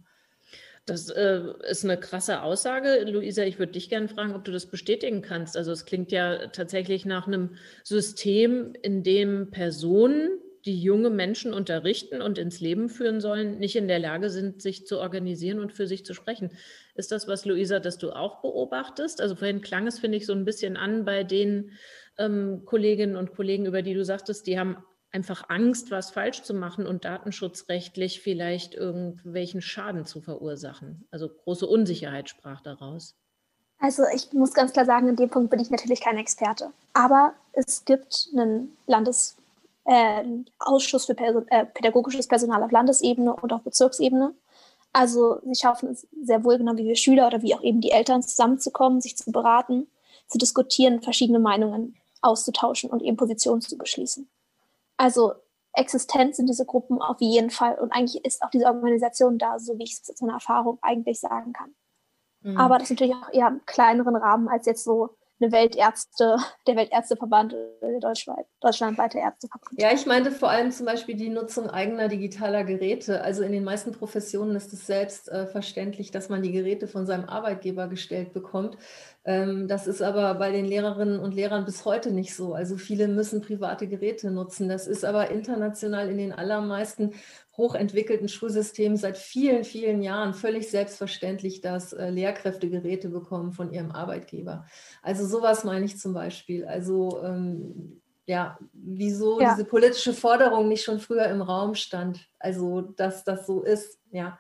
Das äh, ist eine krasse Aussage. Luisa, ich würde dich gerne fragen, ob du das bestätigen kannst. Also es klingt ja tatsächlich nach einem System, in dem Personen, die junge Menschen unterrichten und ins Leben führen sollen, nicht in der Lage sind, sich zu organisieren und für sich zu sprechen. Ist das was, Luisa, das du auch beobachtest? Also vorhin klang es, finde ich, so ein bisschen an bei den ähm, Kolleginnen und Kollegen, über die du sagtest, die haben einfach Angst, was falsch zu machen und datenschutzrechtlich vielleicht irgendwelchen Schaden zu verursachen. Also große Unsicherheit sprach daraus. Also ich muss ganz klar sagen, in dem Punkt bin ich natürlich kein Experte. Aber es gibt einen Landes Äh, Ausschuss für Perso- äh, pädagogisches Personal auf Landesebene und auf Bezirksebene. Also sie schaffen es sehr wohl, genau wie wir Schüler oder wie auch eben die Eltern, zusammenzukommen, sich zu beraten, zu diskutieren, verschiedene Meinungen auszutauschen und eben Positionen zu beschließen. Also existent sind diese Gruppen auf jeden Fall und eigentlich ist auch diese Organisation da, so wie ich es aus meiner Erfahrung eigentlich sagen kann. Mhm. Aber das ist natürlich auch eher im kleineren Rahmen als jetzt so eine Weltärzte, der Weltärzteverband oder der Deutschland, deutschlandweite Ärzteverband. Ja, ich meinte vor allem zum Beispiel die Nutzung eigener digitaler Geräte. Also in den meisten Professionen ist es selbstverständlich, dass man die Geräte von seinem Arbeitgeber gestellt bekommt. Ähm, das ist aber bei den Lehrerinnen und Lehrern bis heute nicht so. Also viele müssen private Geräte nutzen. Das ist aber international in den allermeisten hochentwickelten Schulsystemen seit vielen, vielen Jahren völlig selbstverständlich, dass äh, Lehrkräfte Geräte bekommen von ihrem Arbeitgeber. Also sowas meine ich zum Beispiel. Also ähm, ja, wieso ja. diese politische Forderung nicht schon früher im Raum stand. Also dass das so ist, ja.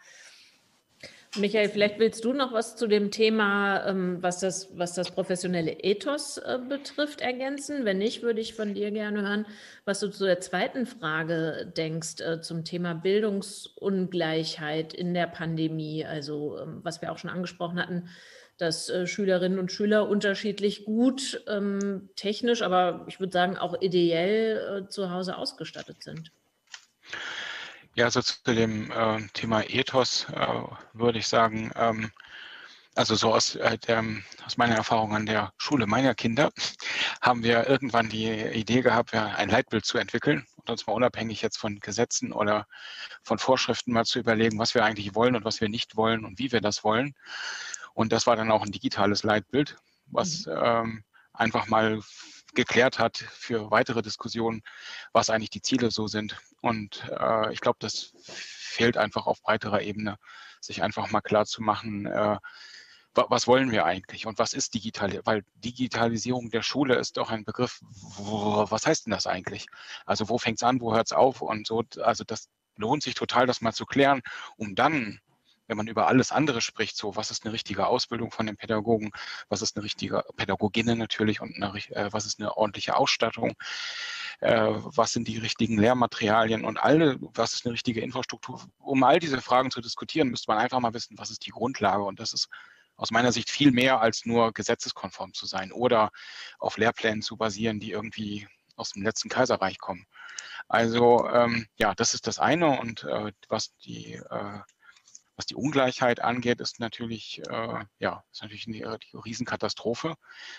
Michael, vielleicht willst du noch was zu dem Thema, ähm, was, das, was das professionelle Ethos äh, betrifft, ergänzen? Wenn nicht, würde ich von dir gerne hören, was du zu der zweiten Frage denkst, äh, zum Thema Bildungsungleichheit in der Pandemie. Also ähm, was wir auch schon angesprochen hatten, dass äh, Schülerinnen und Schüler unterschiedlich gut ähm, technisch, aber ich würde sagen auch ideell äh, zu Hause ausgestattet sind. Ja, also zu dem äh, Thema Ethos äh, würde ich sagen, ähm, also so aus, äh, der, aus meiner Erfahrung an der Schule meiner Kinder haben wir irgendwann die Idee gehabt, ja, ein Leitbild zu entwickeln und uns mal unabhängig jetzt von Gesetzen oder von Vorschriften mal zu überlegen, was wir eigentlich wollen und was wir nicht wollen und wie wir das wollen. Und das war dann auch ein digitales Leitbild, was mhm. ähm, einfach mal geklärt hat für weitere Diskussionen, was eigentlich die Ziele so sind. Und äh, ich glaube, das fehlt einfach auf breiterer Ebene, sich einfach mal klar zu machen, äh, was wollen wir eigentlich und was ist digital? Weil Digitalisierung der Schule ist doch ein Begriff, wo, was heißt denn das eigentlich? Also wo fängt es an, wo hört es auf und so. Also das lohnt sich total, das mal zu klären, um dann, wenn man über alles andere spricht, so was ist eine richtige Ausbildung von den Pädagogen, was ist eine richtige Pädagoginnen natürlich und eine, äh, was ist eine ordentliche Ausstattung, äh, was sind die richtigen Lehrmaterialien und alle, was ist eine richtige Infrastruktur. Um all diese Fragen zu diskutieren, müsste man einfach mal wissen, was ist die Grundlage, und das ist aus meiner Sicht viel mehr als nur gesetzeskonform zu sein oder auf Lehrplänen zu basieren, die irgendwie aus dem letzten Kaiserreich kommen. Also ähm, ja, das ist das eine, und äh, was die äh, was die Ungleichheit angeht, ist natürlich äh, ja ist natürlich eine, eine Riesenkatastrophe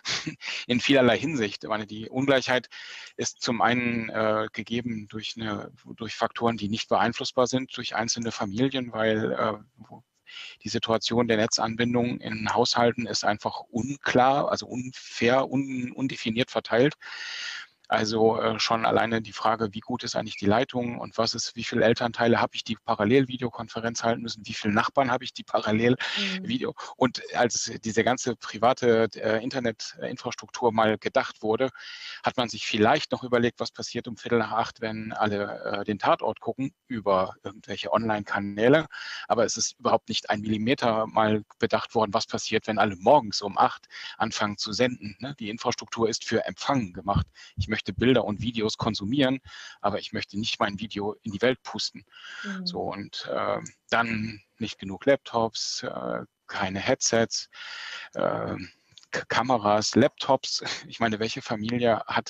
in vielerlei Hinsicht. Ich meine, die Ungleichheit ist zum einen äh, gegeben durch eine durch Faktoren, die nicht beeinflussbar sind durch einzelne Familien, weil äh, die Situation der Netzanbindung in Haushalten ist einfach unklar, also unfair, un, undefiniert verteilt. Also äh, schon alleine die Frage, wie gut ist eigentlich die Leitung und was ist, wie viele Elternteile habe ich, die parallel Videokonferenz halten müssen, wie viele Nachbarn habe ich, die parallel mhm. Video. Und als diese ganze private äh, Internetinfrastruktur mal gedacht wurde, hat man sich vielleicht noch überlegt, was passiert um Viertel nach acht, wenn alle äh, den Tatort gucken über irgendwelche Online-Kanäle. Aber es ist überhaupt nicht ein Millimeter mal bedacht worden, was passiert, wenn alle morgens um acht anfangen zu senden. Ne? Die Infrastruktur ist für Empfang gemacht. Ich möchte Bilder und Videos konsumieren, aber ich möchte nicht mein Video in die Welt pusten. Mhm. So, und äh, dann nicht genug Laptops, äh, keine Headsets, äh, Kameras, Laptops. Ich meine, welche Familie hat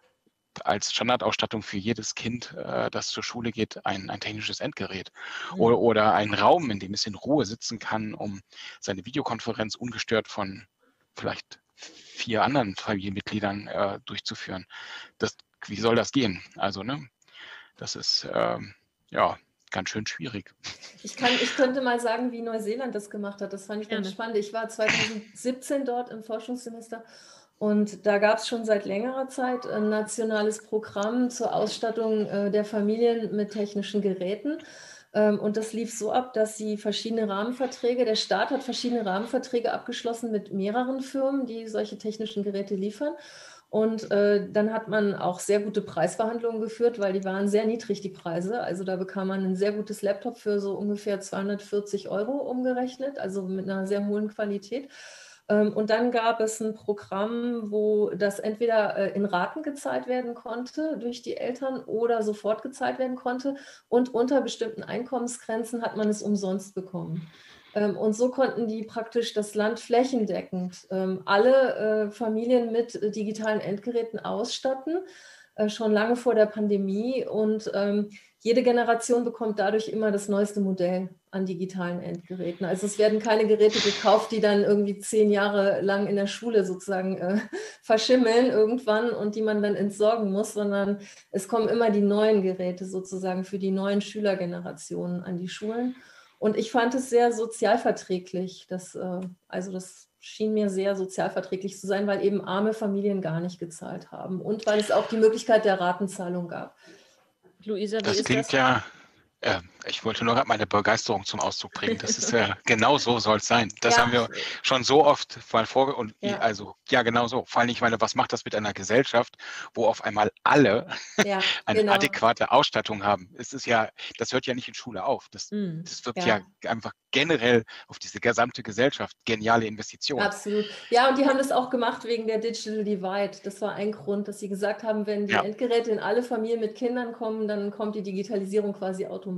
als Standardausstattung für jedes Kind, äh, das zur Schule geht, ein, ein technisches Endgerät mhm. oder, oder einen Raum, in dem es in Ruhe sitzen kann, um seine Videokonferenz ungestört von vielleicht vier anderen Familienmitgliedern äh, durchzuführen. Das, wie soll das gehen? Also, ne, das ist äh, ja ganz schön schwierig. Ich, kann, ich könnte mal sagen, wie Neuseeland das gemacht hat. Das fand ich ganz spannend. Ich war zwanzig siebzehn dort im Forschungssemester und da gab es schon seit längerer Zeit ein nationales Programm zur Ausstattung äh, der Familien mit technischen Geräten. Und das lief so ab, dass sie verschiedene Rahmenverträge, der Staat hat verschiedene Rahmenverträge abgeschlossen mit mehreren Firmen, die solche technischen Geräte liefern. Und äh, dann hat man auch sehr gute Preisverhandlungen geführt, weil die waren sehr niedrig, die Preise. Also da bekam man ein sehr gutes Laptop für so ungefähr zweihundertvierzig Euro umgerechnet, also mit einer sehr hohen Qualität. Und dann gab es ein Programm, wo das entweder in Raten gezahlt werden konnte durch die Eltern oder sofort gezahlt werden konnte. Und unter bestimmten Einkommensgrenzen hat man es umsonst bekommen. Und so konnten die praktisch das Land flächendeckend alle Familien mit digitalen Endgeräten ausstatten, schon lange vor der Pandemie. Und jede Generation bekommt dadurch immer das neueste Modell an digitalen Endgeräten. Also es werden keine Geräte gekauft, die dann irgendwie zehn Jahre lang in der Schule sozusagen äh, verschimmeln irgendwann und die man dann entsorgen muss, sondern es kommen immer die neuen Geräte sozusagen für die neuen Schülergenerationen an die Schulen. Und ich fand es sehr sozialverträglich. Das, äh, also das schien mir sehr sozialverträglich zu sein, weil eben arme Familien gar nicht gezahlt haben und weil es auch die Möglichkeit der Ratenzahlung gab. Luisa, wie das ist klingt das? Ja, äh, ich wollte nur gerade meine Begeisterung zum Ausdruck bringen. Das ist äh, genau so soll es sein. Das ja. haben wir schon so oft mal vorge... Und ja. also, ja, genau so. Vor allem, ich meine, was macht das mit einer Gesellschaft, wo auf einmal alle ja, eine genau. adäquate Ausstattung haben? Es ist ja, das hört ja nicht in Schule auf. Das, mm, das wird ja. ja einfach generell auf diese gesamte Gesellschaft geniale Investition. Absolut. Ja, und die haben das auch gemacht wegen der Digital Divide. Das war ein Grund, dass sie gesagt haben, wenn die ja. Endgeräte in alle Familien mit Kindern kommen, dann kommt die Digitalisierung quasi automatisch.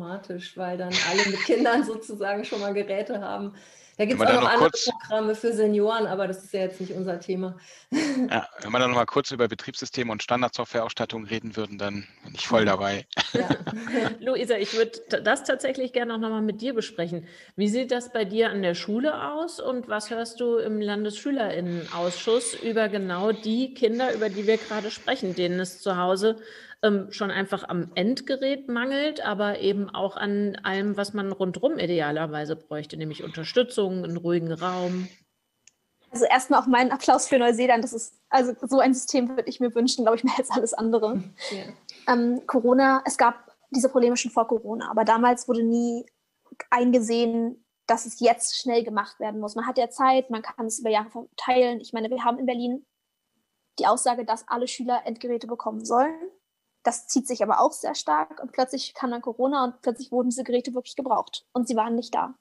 gewünscht, weil dann alle mit Kindern sozusagen schon mal Geräte haben. Da gibt es Wenn auch wir noch dann noch andere kurz- Programme für Senioren, aber das ist ja jetzt nicht unser Thema. Ja, wenn wir dann noch mal kurz über Betriebssysteme und Standardsoftwareausstattung reden würden, dann bin ich voll dabei. Ja. Luisa, ich würde das tatsächlich gerne auch nochmal mit dir besprechen. Wie sieht das bei dir an der Schule aus und was hörst du im Landesschülerinnenausschuss über genau die Kinder, über die wir gerade sprechen, denen es zu Hause ähm, schon einfach am Endgerät mangelt, aber eben auch an allem, was man rundherum idealerweise bräuchte, nämlich Unterstützung, einen ruhigen Raum? Also erstmal auch meinen Applaus für Neuseeland. Das ist, also so ein System würde ich mir wünschen, glaube ich, mehr als alles andere. Ja. Ähm, Corona, es gab diese Probleme schon vor Corona, aber damals wurde nie eingesehen, dass es jetzt schnell gemacht werden muss. Man hat ja Zeit, man kann es über Jahre verteilen. Ich meine, wir haben in Berlin die Aussage, dass alle Schüler Endgeräte bekommen sollen. Das zieht sich aber auch sehr stark und plötzlich kam dann Corona und plötzlich wurden diese Geräte wirklich gebraucht und sie waren nicht da.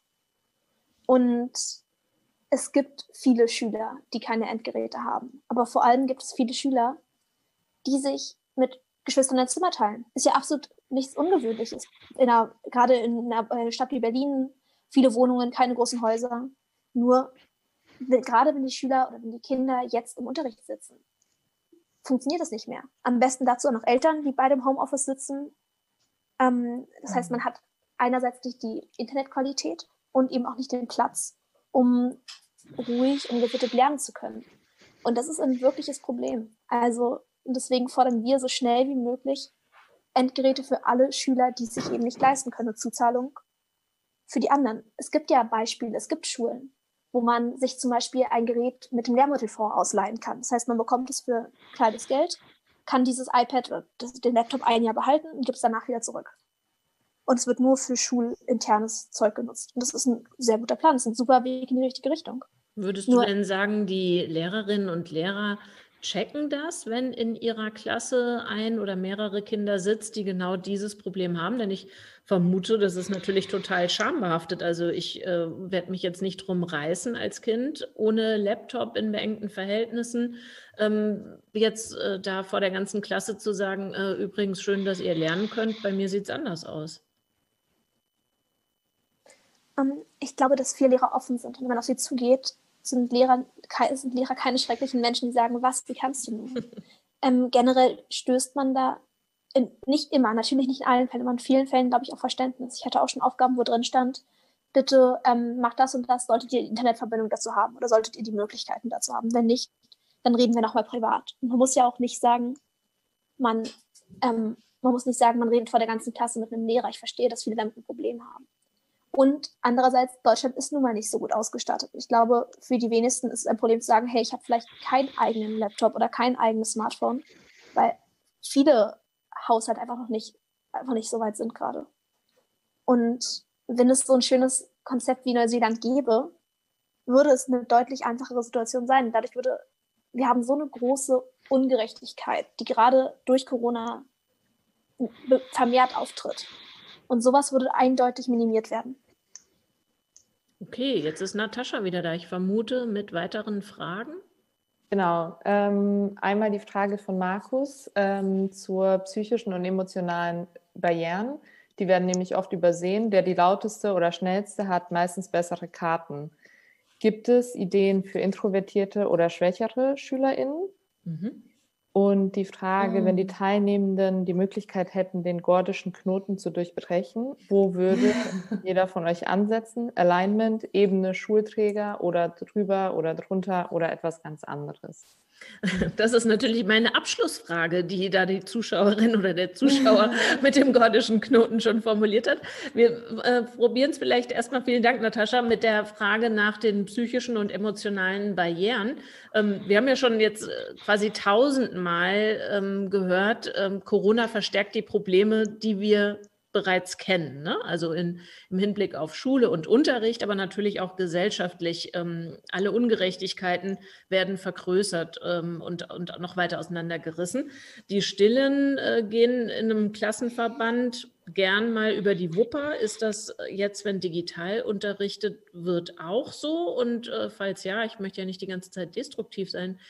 Und es gibt viele Schüler, die keine Endgeräte haben. Aber vor allem gibt es viele Schüler, die sich mit Geschwistern ein Zimmer teilen. Ist ja absolut nichts Ungewöhnliches. In einer, gerade in einer Stadt wie Berlin, viele Wohnungen, keine großen Häuser. Nur, wenn, gerade wenn die Schüler oder wenn die Kinder jetzt im Unterricht sitzen, funktioniert das nicht mehr. Am besten dazu auch noch Eltern, die beide im Homeoffice sitzen. Ähm, das heißt, man hat einerseits nicht die Internetqualität und eben auch nicht den Platz, um ruhig und gesittet lernen zu können. Und das ist ein wirkliches Problem. Also deswegen fordern wir so schnell wie möglich Endgeräte für alle Schüler, die es sich eben nicht leisten können, und Zuzahlung für die anderen. Es gibt ja Beispiele, es gibt Schulen, wo man sich zum Beispiel ein Gerät mit dem Lehrmittelfonds ausleihen kann. Das heißt, man bekommt es für kleines Geld, kann dieses iPad oder den Laptop ein Jahr behalten und gibt es danach wieder zurück. Und es wird nur für schulinternes Zeug genutzt. Und das ist ein sehr guter Plan. Das ist ein super Weg in die richtige Richtung. Würdest Nur- du denn sagen, die Lehrerinnen und Lehrer checken das, wenn in ihrer Klasse ein oder mehrere Kinder sitzt, die genau dieses Problem haben? Denn ich vermute, das ist natürlich total schambehaftet. Also ich äh, werde mich jetzt nicht drum reißen als Kind, ohne Laptop in beengten Verhältnissen, ähm, jetzt äh, da vor der ganzen Klasse zu sagen, äh, übrigens schön, dass ihr lernen könnt, bei mir sieht es anders aus. Um, ich glaube, dass viele Lehrer offen sind. Und wenn man auf sie zugeht, sind Lehrer, sind Lehrer keine schrecklichen Menschen, die sagen, was, wie kannst du nun? ähm, generell stößt man da, in, nicht immer, natürlich nicht in allen Fällen, aber in vielen Fällen, glaube ich, auch Verständnis. Ich hatte auch schon Aufgaben, wo drin stand, bitte ähm, macht das und das, solltet ihr die Internetverbindung dazu haben oder solltet ihr die Möglichkeiten dazu haben. Wenn nicht, dann reden wir nochmal privat. Und man muss ja auch nicht sagen, man, ähm, man muss nicht sagen, man redet vor der ganzen Klasse mit einem Lehrer. Ich verstehe, dass viele damit ein Problem haben. Und andererseits, Deutschland ist nun mal nicht so gut ausgestattet. Ich glaube, für die wenigsten ist es ein Problem zu sagen, hey, ich habe vielleicht keinen eigenen Laptop oder kein eigenes Smartphone, weil viele Haushalte einfach noch nicht, einfach nicht so weit sind gerade. Und wenn es so ein schönes Konzept wie Neuseeland gäbe, würde es eine deutlich einfachere Situation sein. Dadurch würde, wir haben so eine große Ungerechtigkeit, die gerade durch Corona vermehrt auftritt. Und sowas würde eindeutig minimiert werden. Okay, jetzt ist Natascha wieder da. Ich vermute mit weiteren Fragen. Genau. Ähm, einmal die Frage von Markus ähm, zur psychischen und emotionalen Barrieren. Die werden nämlich oft übersehen. Der die lauteste oder schnellste hat meistens bessere Karten. Gibt es Ideen für introvertierte oder schwächere SchülerInnen? Mhm. Und die Frage, Mhm. wenn die Teilnehmenden die Möglichkeit hätten, den gordischen Knoten zu durchbrechen, wo würde jeder von euch ansetzen? Alignment, Ebene, Schulträger oder drüber oder drunter oder etwas ganz anderes? Das ist natürlich meine Abschlussfrage, die da die Zuschauerin oder der Zuschauer mit dem gordischen Knoten schon formuliert hat. Wir äh, probieren es vielleicht erstmal, vielen Dank, Natascha, mit der Frage nach den psychischen und emotionalen Barrieren. Ähm, wir haben ja schon jetzt äh, quasi tausendmal ähm, gehört, ähm, Corona verstärkt die Probleme, die wir bereits kennen, ne? Also in, im Hinblick auf Schule und Unterricht, aber natürlich auch gesellschaftlich. Ähm, alle Ungerechtigkeiten werden vergrößert ähm, und, und noch weiter auseinandergerissen. Die Stillen äh, gehen in einem Klassenverband gern mal über die Wupper. Ist das jetzt, wenn digital unterrichtet wird, auch so? Und äh, falls ja, ich möchte ja nicht die ganze Zeit destruktiv sein,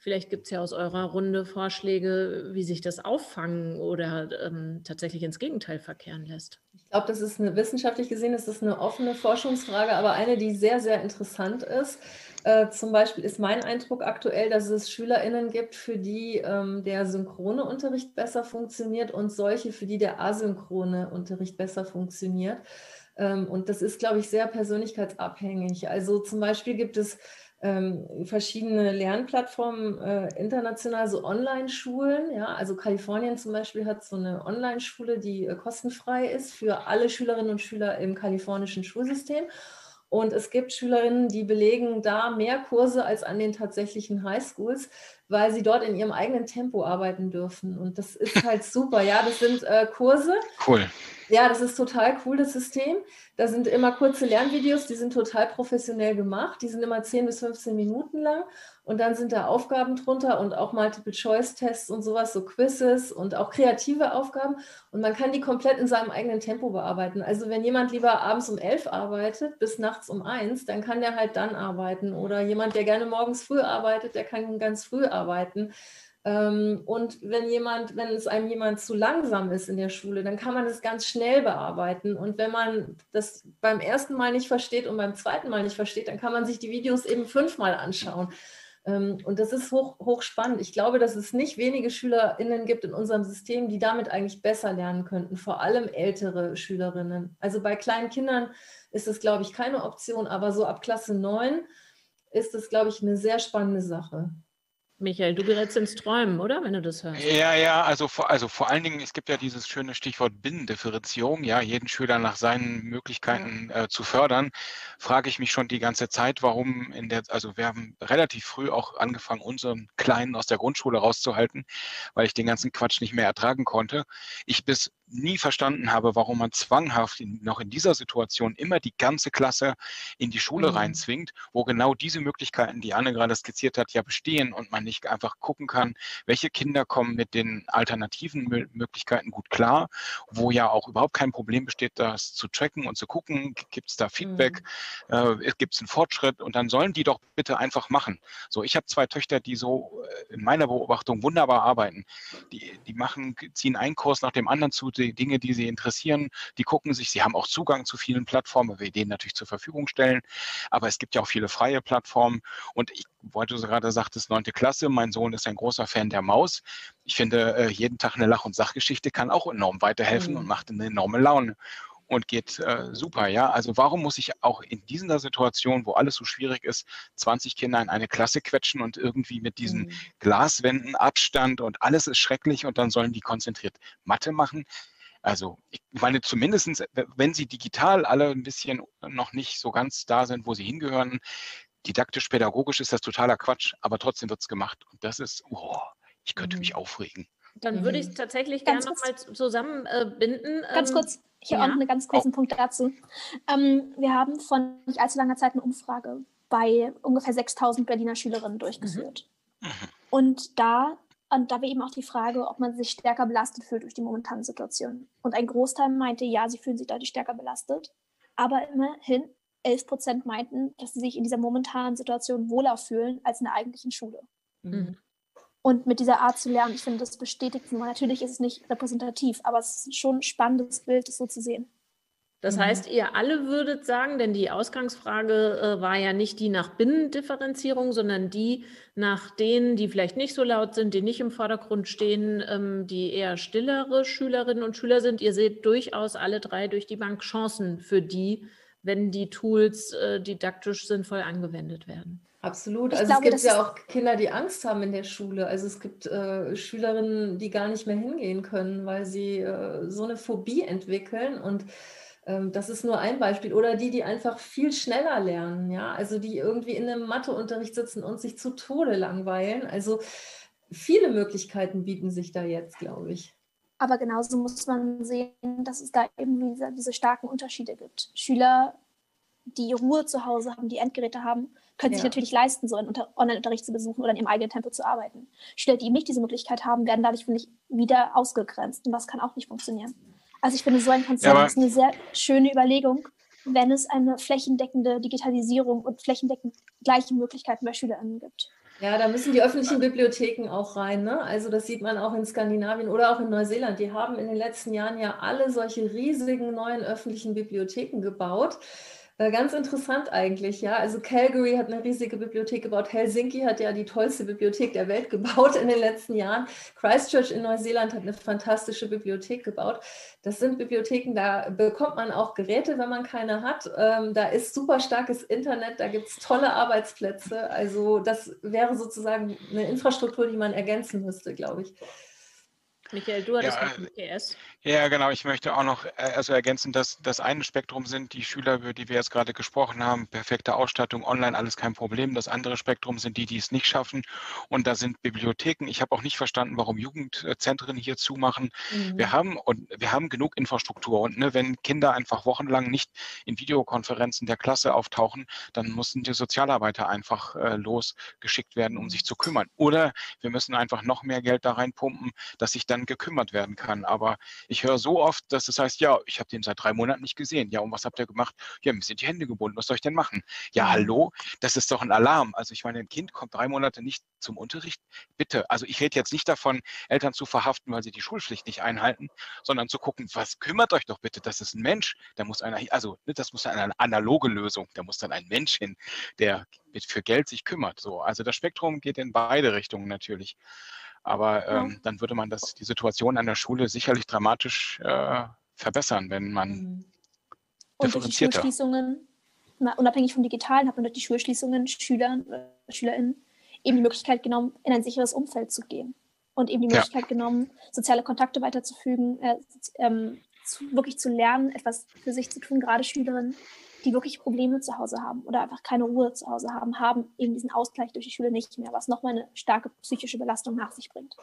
Vielleicht gibt es ja aus eurer Runde Vorschläge, wie sich das auffangen oder ähm, tatsächlich ins Gegenteil verkehren lässt. Ich glaube, das ist eine wissenschaftlich gesehen, ist das eine offene Forschungsfrage, aber eine, die sehr, sehr interessant ist. Äh, zum Beispiel ist mein Eindruck aktuell, dass es SchülerInnen gibt, für die ähm, der synchrone Unterricht besser funktioniert und solche, für die der asynchrone Unterricht besser funktioniert. Ähm, und das ist, glaube ich, sehr persönlichkeitsabhängig. Also zum Beispiel gibt es ähm, verschiedene Lernplattformen äh, international, so Online-Schulen. Ja? Also Kalifornien zum Beispiel hat so eine Online-Schule, die äh, kostenfrei ist für alle Schülerinnen und Schüler im kalifornischen Schulsystem. Und es gibt Schülerinnen, die belegen da mehr Kurse als an den tatsächlichen Highschools, weil sie dort in ihrem eigenen Tempo arbeiten dürfen. Und das ist halt super. Ja, das sind äh, Kurse. Cool. Ja, das ist total cool, das System. Da sind immer kurze Lernvideos, die sind total professionell gemacht. Die sind immer zehn bis fünfzehn Minuten lang. Und dann sind da Aufgaben drunter und auch Multiple-Choice-Tests und sowas, so Quizzes und auch kreative Aufgaben. Und man kann die komplett in seinem eigenen Tempo bearbeiten. Also wenn jemand lieber abends um elf arbeitet bis nachts um eins, dann kann der halt dann arbeiten. Oder jemand, der gerne morgens früh arbeitet, der kann ganz früh arbeiten. Und wenn jemand, wenn es einem jemand zu langsam ist in der Schule, dann kann man das ganz schnell bearbeiten. Und wenn man das beim ersten Mal nicht versteht und beim zweiten Mal nicht versteht, dann kann man sich die Videos eben fünfmal anschauen. Und das ist hoch, hoch spannend. Ich glaube, dass es nicht wenige SchülerInnen gibt in unserem System, die damit eigentlich besser lernen könnten, vor allem ältere Schülerinnen. Also bei kleinen Kindern ist es, glaube ich, keine Option, aber so ab Klasse neun ist es, glaube ich, eine sehr spannende Sache. Michael, du gerätst ins Träumen, oder? Wenn du das hörst. Ja, ja, also vor, also vor allen Dingen, es gibt ja dieses schöne Stichwort Binnendifferenzierung, ja, jeden Schüler nach seinen Möglichkeiten äh, zu fördern, frage ich mich schon die ganze Zeit, warum in der, also wir haben relativ früh auch angefangen, unseren Kleinen aus der Grundschule rauszuhalten, weil ich den ganzen Quatsch nicht mehr ertragen konnte. Ich bis nie verstanden habe, warum man zwanghaft in, noch in dieser Situation immer die ganze Klasse in die Schule mhm. reinzwingt, wo genau diese Möglichkeiten, die Anne gerade skizziert hat, ja bestehen und man nicht einfach gucken kann, welche Kinder kommen mit den alternativen Mö- Möglichkeiten gut klar, wo ja auch überhaupt kein Problem besteht, das zu tracken und zu gucken, gibt es da Feedback, mhm. äh, gibt es einen Fortschritt und dann sollen die doch bitte einfach machen. So, ich habe zwei Töchter, die so äh, in meiner Beobachtung wunderbar arbeiten. Die, die machen, ziehen einen Kurs nach dem anderen zu, die Dinge, die sie interessieren, die gucken sich, sie haben auch Zugang zu vielen Plattformen, weil wir denen natürlich zur Verfügung stellen, aber es gibt ja auch viele freie Plattformen und ich, weil du gerade sagtest, neunte Klasse, mein Sohn ist ein großer Fan der Maus. Ich finde, jeden Tag eine Lach- und Sachgeschichte kann auch enorm weiterhelfen mhm. und macht eine enorme Laune und geht äh, super, ja. Also warum muss ich auch in dieser Situation, wo alles so schwierig ist, zwanzig Kinder in eine Klasse quetschen und irgendwie mit diesen mhm. Glaswänden, Abstand und alles ist schrecklich und dann sollen die konzentriert Mathe machen? Also ich meine, zumindest, wenn sie digital alle ein bisschen noch nicht so ganz da sind, wo sie hingehören, didaktisch-pädagogisch ist das totaler Quatsch, aber trotzdem wird es gemacht. Und das ist, oh, ich könnte mhm. mich aufregen. Dann mhm. würde ich es tatsächlich gerne nochmal zusammenbinden. Ganz ähm, kurz, hier ja. auch einen ganz kurzen oh. Punkt dazu. Ähm, wir haben vor nicht allzu langer Zeit eine Umfrage bei ungefähr sechstausend Berliner Schülerinnen durchgeführt. Mhm. Und da Und da war eben auch die Frage, ob man sich stärker belastet fühlt durch die momentane Situation. Und ein Großteil meinte, ja, sie fühlen sich dadurch stärker belastet. Aber immerhin elf Prozent meinten, dass sie sich in dieser momentanen Situation wohler fühlen als in der eigentlichen Schule. Mhm. Und mit dieser Art zu lernen, ich finde, das bestätigt nur. Natürlich ist es nicht repräsentativ, aber es ist schon ein spannendes Bild, das so zu sehen. Das heißt, ihr alle würdet sagen, denn die Ausgangsfrage äh, war ja nicht die nach Binnendifferenzierung, sondern die nach denen, die vielleicht nicht so laut sind, die nicht im Vordergrund stehen, ähm, die eher stillere Schülerinnen und Schüler sind. Ihr seht durchaus alle drei durch die Bank Chancen für die, wenn die Tools äh, didaktisch sinnvoll angewendet werden. Absolut. Also glaube, es gibt ja auch Kinder, die Angst haben in der Schule. Also es gibt äh, Schülerinnen, die gar nicht mehr hingehen können, weil sie äh, so eine Phobie entwickeln und das ist nur ein Beispiel. Oder die, die einfach viel schneller lernen, ja, also die irgendwie in einem Matheunterricht sitzen und sich zu Tode langweilen. Also viele Möglichkeiten bieten sich da jetzt, glaube ich. Aber genauso muss man sehen, dass es da eben diese, diese starken Unterschiede gibt. Schüler, die Ruhe zu Hause haben, die Endgeräte haben, können ja. sich natürlich leisten, so einen Online-Unterricht zu besuchen oder in ihrem eigenen Tempo zu arbeiten. Schüler, die eben nicht diese Möglichkeit haben, werden dadurch, finde ich, wieder ausgegrenzt. Und das kann auch nicht funktionieren. Also ich finde, so ein Konzept ja, ist eine sehr schöne Überlegung, wenn es eine flächendeckende Digitalisierung und flächendeckend gleiche Möglichkeiten bei SchülerInnen gibt. Ja, da müssen die öffentlichen Bibliotheken auch rein, ne? Also das sieht man auch in Skandinavien oder auch in Neuseeland. Die haben in den letzten Jahren ja alle solche riesigen neuen öffentlichen Bibliotheken gebaut. Äh, ganz interessant eigentlich, ja. Also Calgary hat eine riesige Bibliothek gebaut. Helsinki hat ja die tollste Bibliothek der Welt gebaut in den letzten Jahren. Christchurch in Neuseeland hat eine fantastische Bibliothek gebaut. Das sind Bibliotheken, da bekommt man auch Geräte, wenn man keine hat. Ähm, da ist super starkes Internet, da gibt es tolle Arbeitsplätze. Also das wäre sozusagen eine Infrastruktur, die man ergänzen müsste, glaube ich. Michael, du hattest Ja, noch ein P S. Ja, genau. Ich möchte auch noch äh, also ergänzen, dass das eine Spektrum sind die Schüler, über die wir jetzt gerade gesprochen haben, perfekte Ausstattung, online, alles kein Problem. Das andere Spektrum sind die, die es nicht schaffen. Und da sind Bibliotheken. Ich habe auch nicht verstanden, warum Jugendzentren hier zumachen. Mhm. Wir haben und wir haben genug Infrastruktur. Und ne, wenn Kinder einfach wochenlang nicht in Videokonferenzen der Klasse auftauchen, dann müssen die Sozialarbeiter einfach äh, losgeschickt werden, um sich zu kümmern. Oder wir müssen einfach noch mehr Geld da reinpumpen, dass sich dann gekümmert werden kann. Aber ich höre so oft, dass es heißt, ja, ich habe den seit drei Monaten nicht gesehen. Ja, und was habt ihr gemacht? Ja, mir sind die Hände gebunden. Was soll ich denn machen? Ja, hallo, das ist doch ein Alarm. Also ich meine, ein Kind kommt drei Monate nicht zum Unterricht. Bitte, also ich rede jetzt nicht davon, Eltern zu verhaften, weil sie die Schulpflicht nicht einhalten, sondern zu gucken, was kümmert euch doch bitte? Das ist ein Mensch. Da muss einer, also das muss eine analoge Lösung. Da muss dann ein Mensch hin, der für Geld sich kümmert. So, also das Spektrum geht in beide Richtungen natürlich. Aber ähm, ja. dann würde man das, die Situation an der Schule sicherlich dramatisch äh, verbessern, wenn man und differenzierter. Durch die Schulschließungen, unabhängig vom Digitalen, hat man durch die Schulschließungen Schülern, SchülerInnen eben die Möglichkeit genommen, in ein sicheres Umfeld zu gehen und eben die Möglichkeit ja. genommen, soziale Kontakte weiterzufügen, äh, ähm, zu, wirklich zu lernen, etwas für sich zu tun, gerade Schülerinnen, die wirklich Probleme zu Hause haben oder einfach keine Ruhe zu Hause haben, haben eben diesen Ausgleich durch die Schule nicht mehr, was nochmal eine starke psychische Belastung nach sich bringt.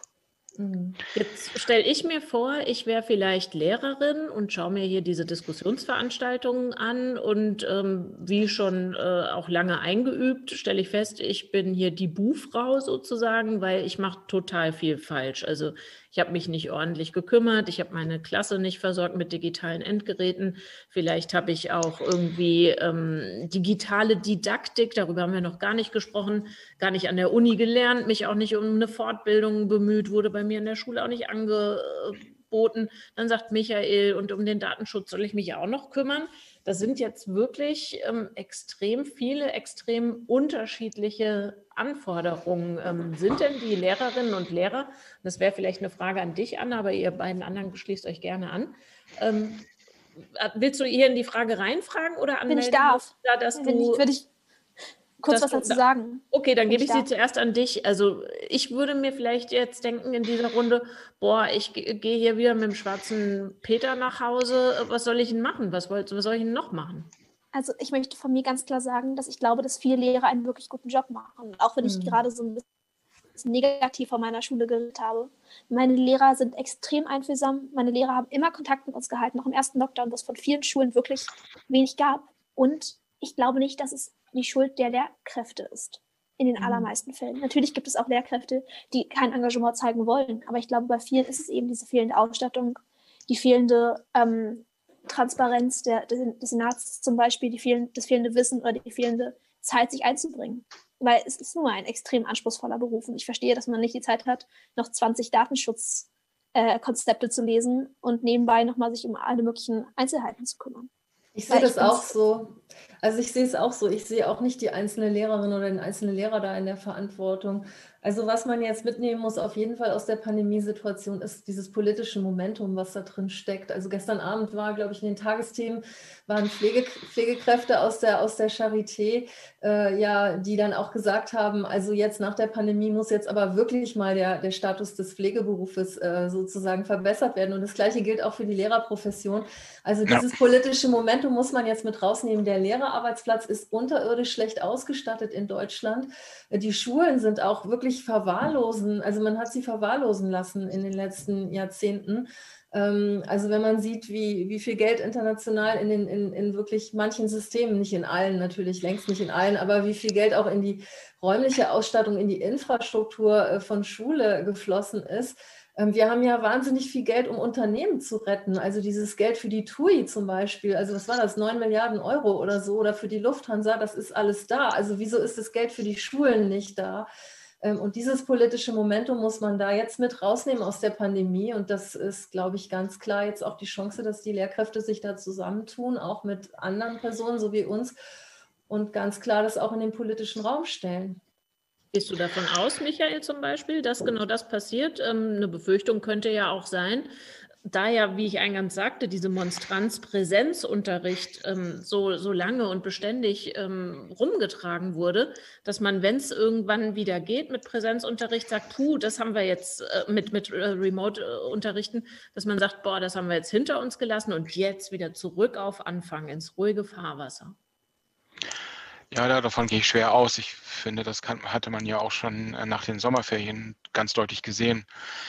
Jetzt stelle ich mir vor, ich wäre vielleicht Lehrerin und schaue mir hier diese Diskussionsveranstaltungen an und ähm, wie schon äh, auch lange eingeübt, stelle ich fest, ich bin hier die Buhfrau sozusagen, weil ich mache total viel falsch. Also ich habe mich nicht ordentlich gekümmert, ich habe meine Klasse nicht versorgt mit digitalen Endgeräten, vielleicht habe ich auch irgendwie ähm, digitale Didaktik, darüber haben wir noch gar nicht gesprochen, gar nicht an der Uni gelernt, mich auch nicht um eine Fortbildung bemüht, wurde bei mir in der Schule auch nicht angeboten. Dann sagt Michael, und um den Datenschutz soll ich mich auch noch kümmern. Das sind jetzt wirklich ähm, extrem viele, extrem unterschiedliche Anforderungen. Ähm, sind denn die Lehrerinnen und Lehrer, das wäre vielleicht eine Frage an dich, Anna, aber ihr beiden anderen schließt euch gerne an. Ähm, willst du hier in die Frage reinfragen oder anmelden? Wenn ich darf. Da, dass Wenn du, ich, würde ich kurz was dazu sagen. Okay, dann gebe ich sie zuerst an dich. Also ich würde mir vielleicht jetzt denken in dieser Runde, boah, ich gehe hier wieder mit dem schwarzen Peter nach Hause. Was soll ich denn machen? Was, was soll ich denn noch machen? Also ich möchte von mir ganz klar sagen, dass ich glaube, dass viele Lehrer einen wirklich guten Job machen. Auch wenn ich mhm. gerade so ein bisschen negativ von meiner Schule geredet habe. Meine Lehrer sind extrem einfühlsam. Meine Lehrer haben immer Kontakt mit uns gehalten, auch im ersten Lockdown, wo es von vielen Schulen wirklich wenig gab. Und ich glaube nicht, dass es die Schuld der Lehrkräfte ist, in den mhm. allermeisten Fällen. Natürlich gibt es auch Lehrkräfte, die kein Engagement zeigen wollen, aber ich glaube, bei vielen ist es eben diese fehlende Ausstattung, die fehlende ähm, Transparenz der, des Senats zum Beispiel, die fehlende, das fehlende Wissen oder die fehlende Zeit, sich einzubringen. Weil es ist nun mal ein extrem anspruchsvoller Beruf und ich verstehe, dass man nicht die Zeit hat, noch zwanzig Datenschutzkonzepte äh, zu lesen und nebenbei nochmal sich um alle möglichen Einzelheiten zu kümmern. Ich sehe das auch so. Also ich sehe es auch so. Ich sehe auch nicht die einzelne Lehrerin oder den einzelnen Lehrer da in der Verantwortung. Also was man jetzt mitnehmen muss, auf jeden Fall aus der Pandemiesituation, ist dieses politische Momentum, was da drin steckt. Also gestern Abend war, glaube ich, in den Tagesthemen, waren Pflege, Pflegekräfte aus der, aus der Charité, äh, ja, die dann auch gesagt haben, also jetzt nach der Pandemie muss jetzt aber wirklich mal der, der Status des Pflegeberufes äh, sozusagen verbessert werden. Und das Gleiche gilt auch für die Lehrerprofession. Also dieses ja. politische Momentum muss man jetzt mit rausnehmen. Der Lehrerarbeitsplatz ist unterirdisch schlecht ausgestattet in Deutschland. Die Schulen sind auch wirklich verwahrlosen, also man hat sie verwahrlosen lassen in den letzten Jahrzehnten. Also wenn man sieht, wie, wie viel Geld international in, den, in, in wirklich manchen Systemen, nicht in allen natürlich, längst nicht in allen, aber wie viel Geld auch in die räumliche Ausstattung, in die Infrastruktur von Schule geflossen ist. Wir haben ja wahnsinnig viel Geld, um Unternehmen zu retten. Also dieses Geld für die T U I zum Beispiel, also was war das, neun Milliarden Euro oder so, oder für die Lufthansa, das ist alles da. Also wieso ist das Geld für die Schulen nicht da? Und dieses politische Momentum muss man da jetzt mit rausnehmen aus der Pandemie. Und das ist, glaube ich, ganz klar jetzt auch die Chance, dass die Lehrkräfte sich da zusammentun, auch mit anderen Personen, so wie uns, und ganz klar das auch in den politischen Raum stellen. Gehst du davon aus, Michael, zum Beispiel, dass genau das passiert? Eine Befürchtung könnte ja auch sein, da ja, wie ich eingangs sagte, diese Monstranz Präsenzunterricht ähm, so, so lange und beständig ähm, rumgetragen wurde, dass man, wenn es irgendwann wieder geht mit Präsenzunterricht, sagt, puh, das haben wir jetzt äh, mit, mit äh, Remote-Unterrichten, dass man sagt, boah, das haben wir jetzt hinter uns gelassen und jetzt wieder zurück auf Anfang ins ruhige Fahrwasser. Ja, davon gehe ich schwer aus. Ich finde, das kann, hatte man ja auch schon nach den Sommerferien ganz deutlich gesehen,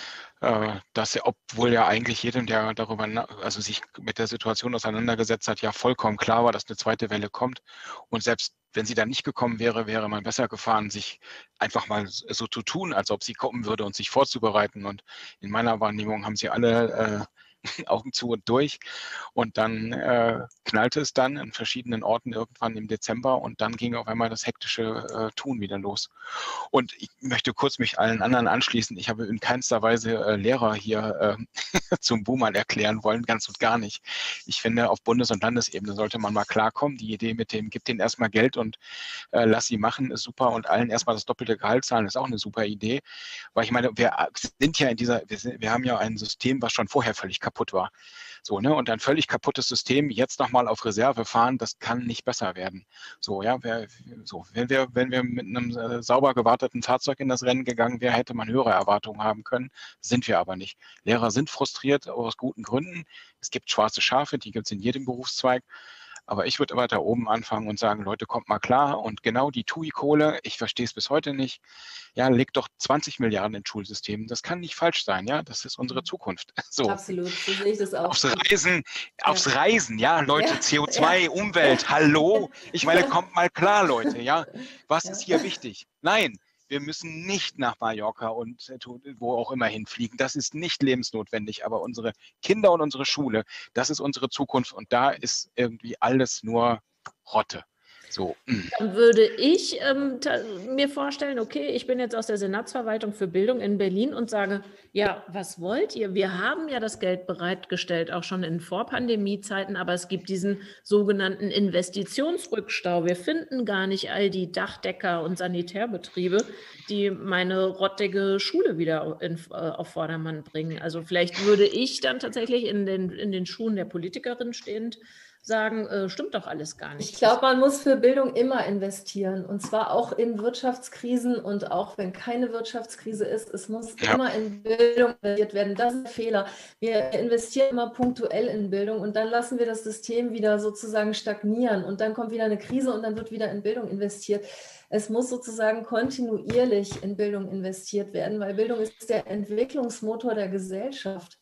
dass, obwohl ja eigentlich jedem, der darüber, also sich mit der Situation auseinandergesetzt hat, ja vollkommen klar war, dass eine zweite Welle kommt. Und selbst wenn sie dann nicht gekommen wäre, wäre man besser gefahren, sich einfach mal so zu tun, als ob sie kommen würde und sich vorzubereiten. Und in meiner Wahrnehmung haben sie alle äh, Augen zu und durch. Und dann äh, knallte es dann in verschiedenen Orten irgendwann im Dezember und dann ging auf einmal das hektische äh, Tun wieder los. Und ich möchte kurz mich allen anderen anschließen. Ich habe in keinster Weise äh, Lehrer hier äh, zum Buhmann erklären wollen, ganz und gar nicht. Ich finde, auf Bundes- und Landesebene sollte man mal klarkommen. Die Idee mit dem, gib denen erstmal Geld und äh, lass sie machen, ist super. Und allen erstmal das doppelte Gehalt zahlen, ist auch eine super Idee. Weil ich meine, wir sind ja in dieser, wir, sind, wir haben ja ein System, was schon vorher völlig kaputt war. So, ne? Und ein völlig kaputtes System jetzt nochmal auf Reserve fahren, das kann nicht besser werden. So, ja, wer, so, wenn wir, wenn wir mit einem äh, sauber gewarteten Fahrzeug in das Rennen gegangen wären, hätte man höhere Erwartungen haben können. Sind wir aber nicht. Lehrer sind frustriert aus guten Gründen. Es gibt schwarze Schafe, die gibt es in jedem Berufszweig. Aber ich würde weiter oben anfangen und sagen, Leute, kommt mal klar. Und genau die T U I-Kohle, ich verstehe es bis heute nicht, ja, legt doch zwanzig Milliarden in Schulsystemen. Das kann nicht falsch sein, ja. Das ist unsere Zukunft. So. Absolut, so sehe ich das auch. Aufs Reisen, aufs Ja. Reisen, ja, Leute, Ja. C O zwei, Ja. Umwelt, hallo. Ich meine, kommt mal klar, Leute, ja. Was Ja. ist hier wichtig? Nein. Wir müssen nicht nach Mallorca und wo auch immer hinfliegen. Das ist nicht lebensnotwendig. Aber unsere Kinder und unsere Schule, das ist unsere Zukunft. Und da ist irgendwie alles nur Rotte. So. Dann würde ich ähm, mir vorstellen, okay, ich bin jetzt aus der Senatsverwaltung für Bildung in Berlin und sage, ja, was wollt ihr? Wir haben ja das Geld bereitgestellt, auch schon in Vor-Pandemie-Zeiten, aber es gibt diesen sogenannten Investitionsrückstau. Wir finden gar nicht all die Dachdecker und Sanitärbetriebe, die meine rottige Schule wieder in, äh, auf Vordermann bringen. Also vielleicht würde ich dann tatsächlich in den, in den Schuhen der Politikerin stehend sagen, äh, stimmt doch alles gar nicht. Ich glaube, man muss für Bildung immer investieren und zwar auch in Wirtschaftskrisen und auch wenn keine Wirtschaftskrise ist, es muss Ja. immer in Bildung investiert werden. Das ist ein Fehler. Wir investieren immer punktuell in Bildung und dann lassen wir das System wieder sozusagen stagnieren und dann kommt wieder eine Krise und dann wird wieder in Bildung investiert. Es muss sozusagen kontinuierlich in Bildung investiert werden, weil Bildung ist der Entwicklungsmotor der Gesellschaft.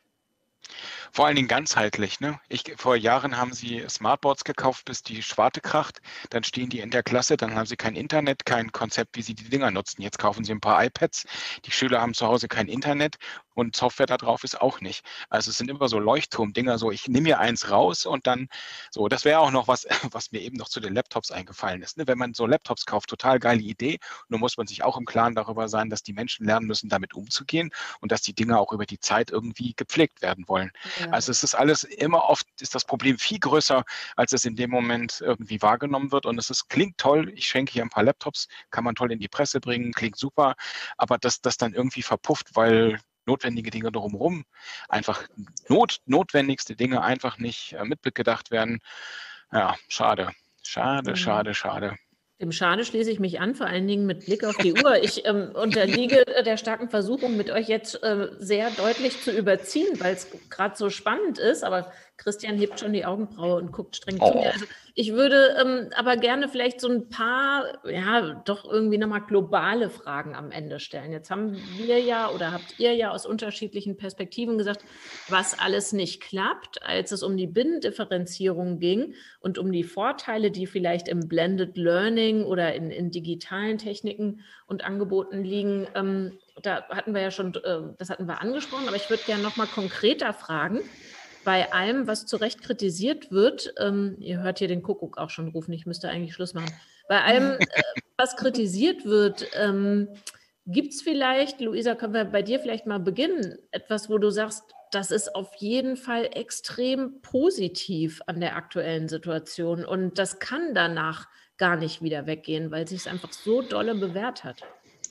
Vor allen Dingen ganzheitlich. Ne? Ich, vor Jahren haben sie Smartboards gekauft, bis die Schwarte kracht. Dann stehen die in der Klasse, dann haben sie kein Internet, kein Konzept, wie sie die Dinger nutzen. Jetzt kaufen sie ein paar iPads. Die Schüler haben zu Hause kein Internet und Software da drauf ist auch nicht. Also es sind immer so Leuchtturmdinger, so ich nehme mir eins raus und dann so. Das wäre auch noch was, was mir eben noch zu den Laptops eingefallen ist. Ne? Wenn man so Laptops kauft, total geile Idee. Nur muss man sich auch im Klaren darüber sein, dass die Menschen lernen müssen, damit umzugehen und dass die Dinge auch über die Zeit irgendwie gepflegt werden wollen. Ja. Also es ist alles immer oft, ist das Problem viel größer, als es in dem Moment irgendwie wahrgenommen wird. Und es ist, klingt toll, ich schenke hier ein paar Laptops, kann man toll in die Presse bringen, klingt super, aber dass das dann irgendwie verpufft, weil notwendige Dinge drumherum einfach not, notwendigste Dinge einfach nicht äh, mitgedacht werden. Ja, schade, schade, Mhm. schade, schade. Dem Schade schließe ich mich an, vor allen Dingen mit Blick auf die Uhr. Ich ähm, unterliege der starken Versuchung, mit euch jetzt äh, sehr deutlich zu überziehen, weil es gerade so spannend ist. Aber Christian hebt schon die Augenbraue und guckt streng Oh. zu mir. Also ich würde ähm, aber gerne vielleicht so ein paar, ja, doch irgendwie nochmal globale Fragen am Ende stellen. Jetzt haben wir ja oder habt ihr ja aus unterschiedlichen Perspektiven gesagt, was alles nicht klappt, als es um die Binnendifferenzierung ging und um die Vorteile, die vielleicht im Blended Learning oder in, in digitalen Techniken und Angeboten liegen. Ähm, da hatten wir ja schon, äh, das hatten wir angesprochen, aber ich würde gerne nochmal konkreter fragen. Bei allem, was zu Recht kritisiert wird, ähm, ihr hört hier den Kuckuck auch schon rufen, ich müsste eigentlich Schluss machen. Bei allem, äh, was kritisiert wird, ähm, Gibt es vielleicht, Luisa, können wir bei dir vielleicht mal beginnen, etwas, wo du sagst, das ist auf jeden Fall extrem positiv an der aktuellen Situation und das kann danach gar nicht wieder weggehen, weil sich es einfach so dolle bewährt hat?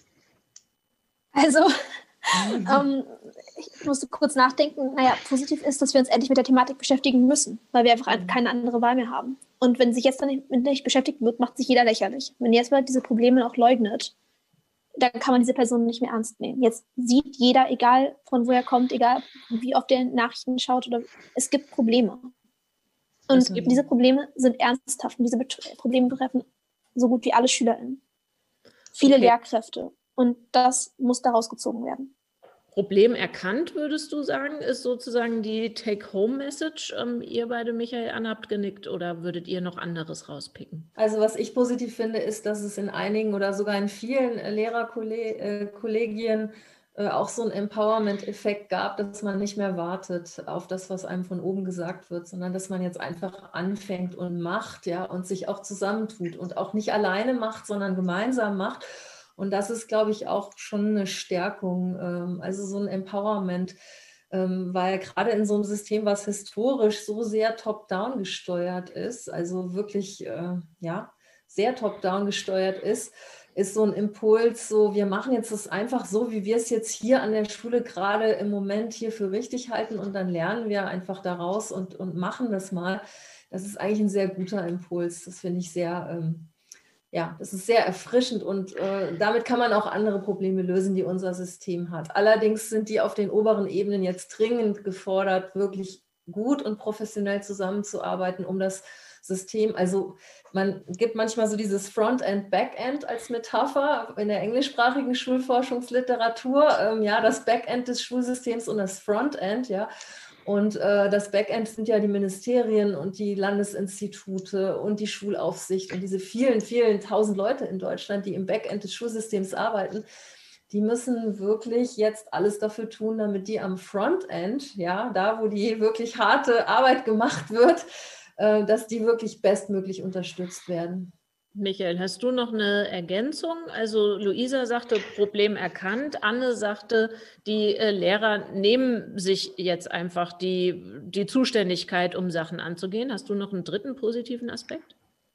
Also, ähm, ich musste kurz nachdenken. Naja, positiv ist, dass wir uns endlich mit der Thematik beschäftigen müssen, weil wir einfach mhm. keine andere Wahl mehr haben. Und wenn sich jetzt dann nicht, nicht beschäftigt wird, macht sich jeder lächerlich. Wenn jetzt mal diese Probleme auch leugnet, dann kann man diese Person nicht mehr ernst nehmen. Jetzt sieht jeder, egal von wo er kommt, egal wie oft er Nachrichten schaut, oder es gibt Probleme. Und mhm. diese Probleme sind ernsthaft. Und diese Bet- Probleme betreffen so gut wie alle SchülerInnen. Viele okay. Lehrkräfte. Und das muss daraus gezogen werden. Problem erkannt, würdest du sagen, ist sozusagen die Take-Home-Message. Ähm, ihr beide, Michael, Anna, habt genickt oder würdet ihr noch anderes rauspicken? Also was ich positiv finde, ist, dass es in einigen oder sogar in vielen Lehrerkollegien äh, auch so einen Empowerment-Effekt gab, dass man nicht mehr wartet auf das, was einem von oben gesagt wird, sondern dass man jetzt einfach anfängt und macht, ja, und sich auch zusammentut und auch nicht alleine macht, sondern gemeinsam macht. Und das ist, glaube ich, auch schon eine Stärkung, also so ein Empowerment, weil gerade in so einem System, was historisch so sehr top-down gesteuert ist, also wirklich ja, sehr top-down gesteuert ist, ist so ein Impuls, so wir machen jetzt das einfach so, wie wir es jetzt hier an der Schule gerade im Moment hier für richtig halten und dann lernen wir einfach daraus und, und machen das mal. Das ist eigentlich ein sehr guter Impuls, das finde ich sehr... Ähm, Ja, das ist sehr erfrischend und äh, damit kann man auch andere Probleme lösen, die unser System hat. Allerdings sind die auf den oberen Ebenen jetzt dringend gefordert, wirklich gut und professionell zusammenzuarbeiten, um das System, also man gibt manchmal so dieses Frontend, Backend als Metapher in der englischsprachigen Schulforschungsliteratur, ähm, ja, das Backend des Schulsystems und das Frontend, ja. Und äh, das Backend sind ja die Ministerien und die Landesinstitute und die Schulaufsicht und diese vielen, vielen tausend Leute in Deutschland, die im Backend des Schulsystems arbeiten, die müssen wirklich jetzt alles dafür tun, damit die am Frontend, ja, da wo die wirklich harte Arbeit gemacht wird, äh, dass die wirklich bestmöglich unterstützt werden. Michael, hast du noch eine Ergänzung? Also Luisa sagte, Problem erkannt. Anne sagte, die äh, Lehrer nehmen sich jetzt einfach die, die Zuständigkeit, um Sachen anzugehen. Hast du noch einen dritten positiven Aspekt?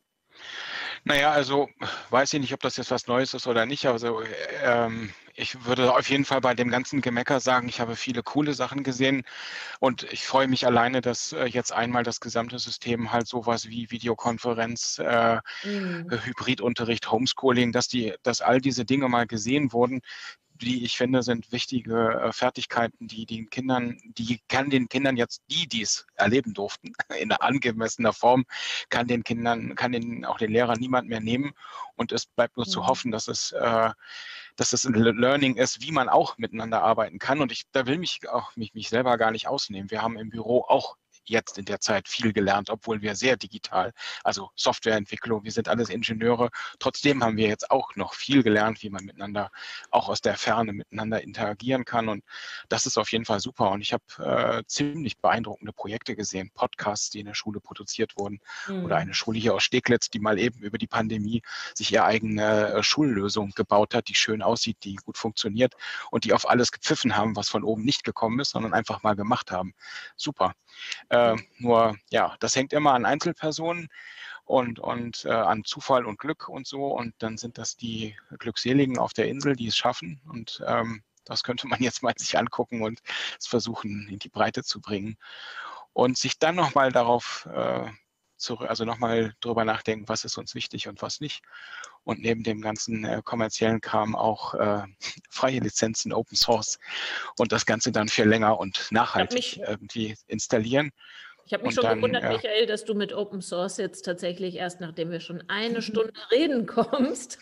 Naja, also weiß ich nicht, ob das jetzt was Neues ist oder nicht. Also ähm, ich würde auf jeden Fall bei dem ganzen Gemecker sagen, ich habe viele coole Sachen gesehen und ich freue mich alleine, dass äh, jetzt einmal das gesamte System halt sowas wie Videokonferenz, äh, mhm. Hybridunterricht, Homeschooling, dass die, dass all diese Dinge mal gesehen wurden, die ich finde, sind wichtige äh, Fertigkeiten, die den Kindern, die kann den Kindern jetzt, die dies erleben durften, in angemessener Form, kann den Kindern, kann den, auch den Lehrern niemand mehr nehmen. Und es bleibt nur mhm. zu hoffen, dass es, äh, dass es ein Learning ist, wie man auch miteinander arbeiten kann. Und ich, da will mich auch mich, mich selber gar nicht ausnehmen. Wir haben im Büro auch jetzt in der Zeit viel gelernt, obwohl wir sehr digital, also Softwareentwicklung, wir sind alles Ingenieure. Trotzdem haben wir jetzt auch noch viel gelernt, wie man miteinander auch aus der Ferne miteinander interagieren kann. Und das ist auf jeden Fall super. Und ich habe äh, ziemlich beeindruckende Projekte gesehen, Podcasts, die in der Schule produziert wurden mhm. oder eine Schule hier aus Steglitz, die mal eben über die Pandemie sich ihre eigene äh, Schullösung gebaut hat, die schön aussieht, die gut funktioniert und die auf alles gepfiffen haben, was von oben nicht gekommen ist, sondern einfach mal gemacht haben. Super. Äh, nur, ja, das hängt immer an Einzelpersonen und, und äh, an Zufall und Glück und so. Und dann sind das die Glückseligen auf der Insel, die es schaffen. Und ähm, das könnte man jetzt mal sich angucken und es versuchen, in die Breite zu bringen. Und sich dann nochmal darauf äh, zurück, also nochmal drüber nachdenken, was ist uns wichtig und was nicht. Und neben dem ganzen äh, kommerziellen Kram auch äh, freie Lizenzen, Open Source und das Ganze dann viel länger und nachhaltig irgendwie installieren. Ich habe mich und schon dann, gewundert, ja. Michael, dass du mit Open Source jetzt tatsächlich erst, nachdem wir schon eine Stunde reden, kommst.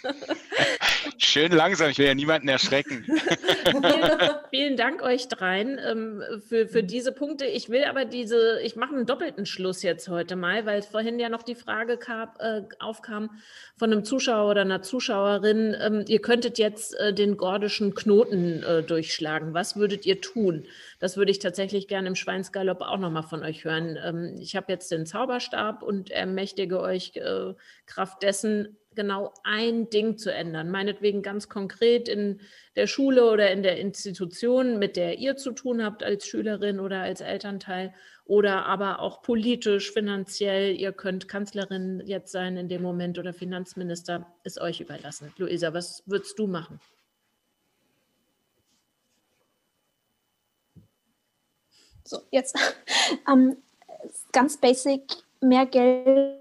Schön langsam, ich will ja niemanden erschrecken. vielen, vielen Dank euch dreien ähm, für, für diese Punkte. Ich will aber diese, ich mache einen doppelten Schluss jetzt heute mal, weil vorhin ja noch die Frage kam, äh, aufkam von einem Zuschauer oder einer Zuschauerin, ähm, ihr könntet jetzt äh, den gordischen Knoten äh, durchschlagen. Was würdet ihr tun? Das würde ich tatsächlich gerne im Schweinsgalopp auch nochmal von euch hören. Ähm, ich habe jetzt den Zauberstab und ermächtige euch äh, Kraft dessen, genau ein Ding zu ändern. Meinetwegen ganz konkret in der Schule oder in der Institution, mit der ihr zu tun habt als Schülerin oder als Elternteil, oder aber auch politisch, finanziell. Ihr könnt Kanzlerin jetzt sein in dem Moment oder Finanzminister, ist euch überlassen. Luisa, was würdest du machen? So, jetzt ähm, ganz basic, mehr Geld,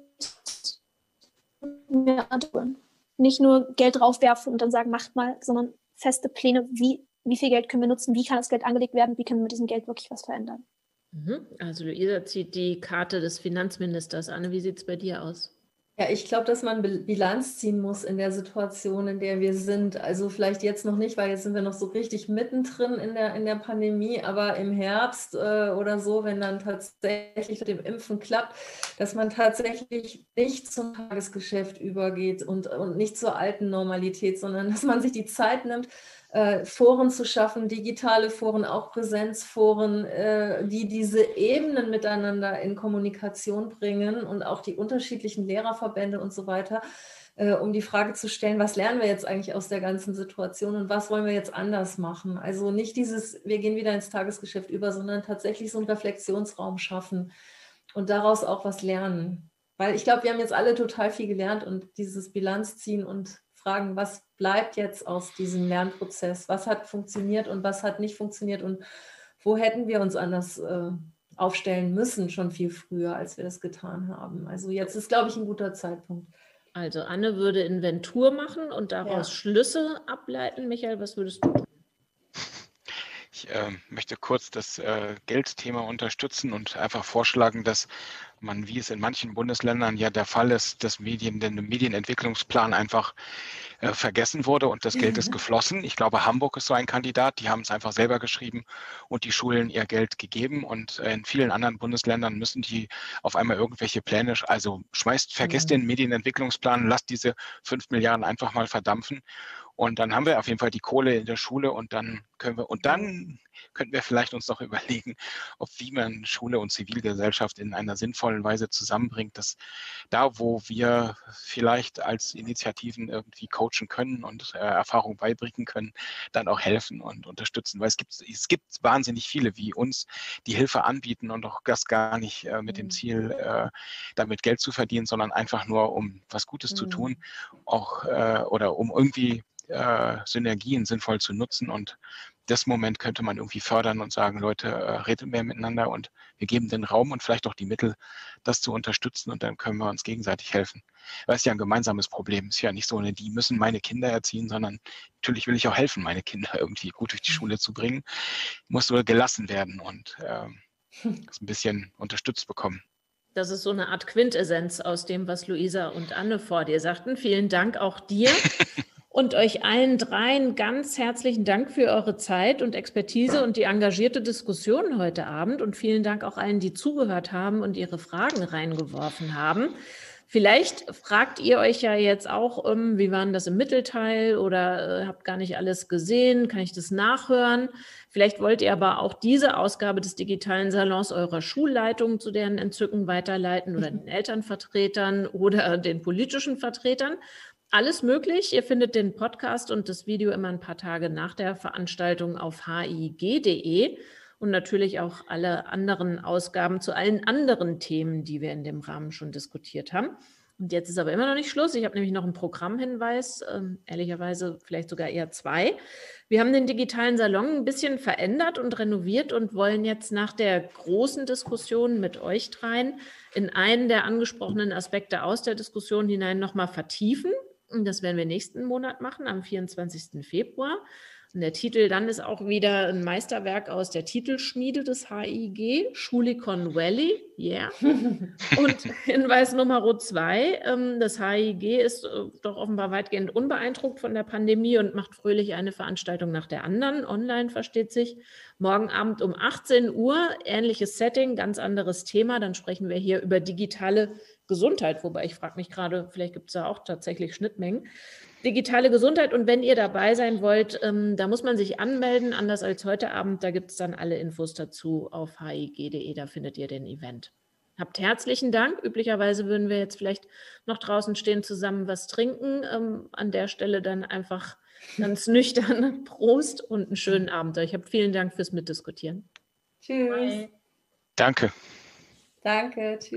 mehr tun. Nicht nur Geld draufwerfen und dann sagen, macht mal, sondern feste Pläne, wie, wie viel Geld können wir nutzen, wie kann das Geld angelegt werden, wie können wir mit diesem Geld wirklich was verändern. Also Luisa zieht die Karte des Finanzministers. Anne, wie sieht es bei dir aus? Ja, ich glaube, dass man Bilanz ziehen muss in der Situation, in der wir sind. Also vielleicht jetzt noch nicht, weil jetzt sind wir noch so richtig mittendrin in der, in der Pandemie, aber im Herbst äh, oder so, wenn dann tatsächlich mit dem Impfen klappt, dass man tatsächlich nicht zum Tagesgeschäft übergeht und, und nicht zur alten Normalität, sondern dass man sich die Zeit nimmt, Äh, Foren zu schaffen, digitale Foren, auch Präsenzforen, äh, die diese Ebenen miteinander in Kommunikation bringen und auch die unterschiedlichen Lehrerverbände und so weiter, äh, um die Frage zu stellen, was lernen wir jetzt eigentlich aus der ganzen Situation und was wollen wir jetzt anders machen? Also nicht dieses, wir gehen wieder ins Tagesgeschäft über, sondern tatsächlich so einen Reflexionsraum schaffen und daraus auch was lernen. Weil ich glaube, wir haben jetzt alle total viel gelernt und dieses Bilanz ziehen und fragen, was bleibt jetzt aus diesem Lernprozess? Was hat funktioniert und was hat nicht funktioniert? Und wo hätten wir uns anders äh, aufstellen müssen, schon viel früher, als wir das getan haben? Also jetzt ist, glaube ich, ein guter Zeitpunkt. Also Anne würde Inventur machen und daraus ja. Schlüsse ableiten. Michael, was würdest du tun? Ich äh, möchte kurz das äh, Geldthema unterstützen und einfach vorschlagen, dass man, wie es in manchen Bundesländern ja der Fall ist, das Medien, der Medienentwicklungsplan einfach äh, vergessen wurde und das Geld mhm. ist geflossen. Ich glaube, Hamburg ist so ein Kandidat, die haben es einfach selber geschrieben und die Schulen ihr Geld gegeben und äh, in vielen anderen Bundesländern müssen die auf einmal irgendwelche Pläne, also schmeißt, vergesst mhm. den Medienentwicklungsplan, lasst diese fünf Milliarden einfach mal verdampfen. Und dann haben wir auf jeden Fall die Kohle in der Schule und dann können wir, und dann könnten wir vielleicht uns noch überlegen, ob wie man Schule und Zivilgesellschaft in einer sinnvollen Weise zusammenbringt, dass da, wo wir vielleicht als Initiativen irgendwie coachen können und äh, Erfahrung beibringen können, dann auch helfen und unterstützen. Weil es gibt, es gibt wahnsinnig viele wie uns, die Hilfe anbieten und auch das gar nicht äh, mit dem Ziel, äh, damit Geld zu verdienen, sondern einfach nur, um was Gutes mhm. zu tun, auch äh, oder um irgendwie Äh, Synergien sinnvoll zu nutzen und das Moment könnte man irgendwie fördern und sagen, Leute, äh, redet mehr miteinander und wir geben den Raum und vielleicht auch die Mittel, das zu unterstützen und dann können wir uns gegenseitig helfen. Weil es ja ein gemeinsames Problem ist, ja nicht so, die müssen meine Kinder erziehen, sondern natürlich will ich auch helfen, meine Kinder irgendwie gut durch die Schule zu bringen, muss nur gelassen werden und äh, das ein bisschen unterstützt bekommen. Das ist so eine Art Quintessenz aus dem, was Luisa und Anne vor dir sagten. Vielen Dank auch dir. Und euch allen dreien ganz herzlichen Dank für eure Zeit und Expertise und die engagierte Diskussion heute Abend. Und vielen Dank auch allen, die zugehört haben und ihre Fragen reingeworfen haben. Vielleicht fragt ihr euch ja jetzt auch, ähm, wie war denn das im Mittelteil oder äh, habt gar nicht alles gesehen, kann ich das nachhören? Vielleicht wollt ihr aber auch diese Ausgabe des digitalen Salons eurer Schulleitung zu deren Entzücken weiterleiten oder den Elternvertretern oder den politischen Vertretern. Alles möglich. Ihr findet den Podcast und das Video immer ein paar Tage nach der Veranstaltung auf h i g punkt d e und natürlich auch alle anderen Ausgaben zu allen anderen Themen, die wir in dem Rahmen schon diskutiert haben. Und jetzt ist aber immer noch nicht Schluss. Ich habe nämlich noch einen Programmhinweis, ähm, ehrlicherweise vielleicht sogar eher zwei. Wir haben den digitalen Salon ein bisschen verändert und renoviert und wollen jetzt nach der großen Diskussion mit euch dreien in einen der angesprochenen Aspekte aus der Diskussion hinein nochmal vertiefen. Und das werden wir nächsten Monat machen, am vierundzwanzigsten Februar. Und der Titel dann ist auch wieder ein Meisterwerk aus der Titelschmiede des H I G, Schulikon Valley, yeah. Und Hinweis Nummer zwei, das H I G ist doch offenbar weitgehend unbeeindruckt von der Pandemie und macht fröhlich eine Veranstaltung nach der anderen, online versteht sich. Morgen Abend um achtzehn Uhr, ähnliches Setting, ganz anderes Thema. Dann sprechen wir hier über digitale Gesundheit, wobei ich frage mich gerade, vielleicht gibt es da auch tatsächlich Schnittmengen. Digitale Gesundheit, und wenn ihr dabei sein wollt, ähm, da muss man sich anmelden, anders als heute Abend. Da gibt es dann alle Infos dazu auf h i g punkt d e, da findet ihr den Event. Habt herzlichen Dank. Üblicherweise würden wir jetzt vielleicht noch draußen stehen, zusammen was trinken. Ähm, an der Stelle dann einfach ganz nüchtern Prost und einen schönen Abend euch. Habt vielen Dank fürs Mitdiskutieren. Tschüss. Danke. Danke, tschüss.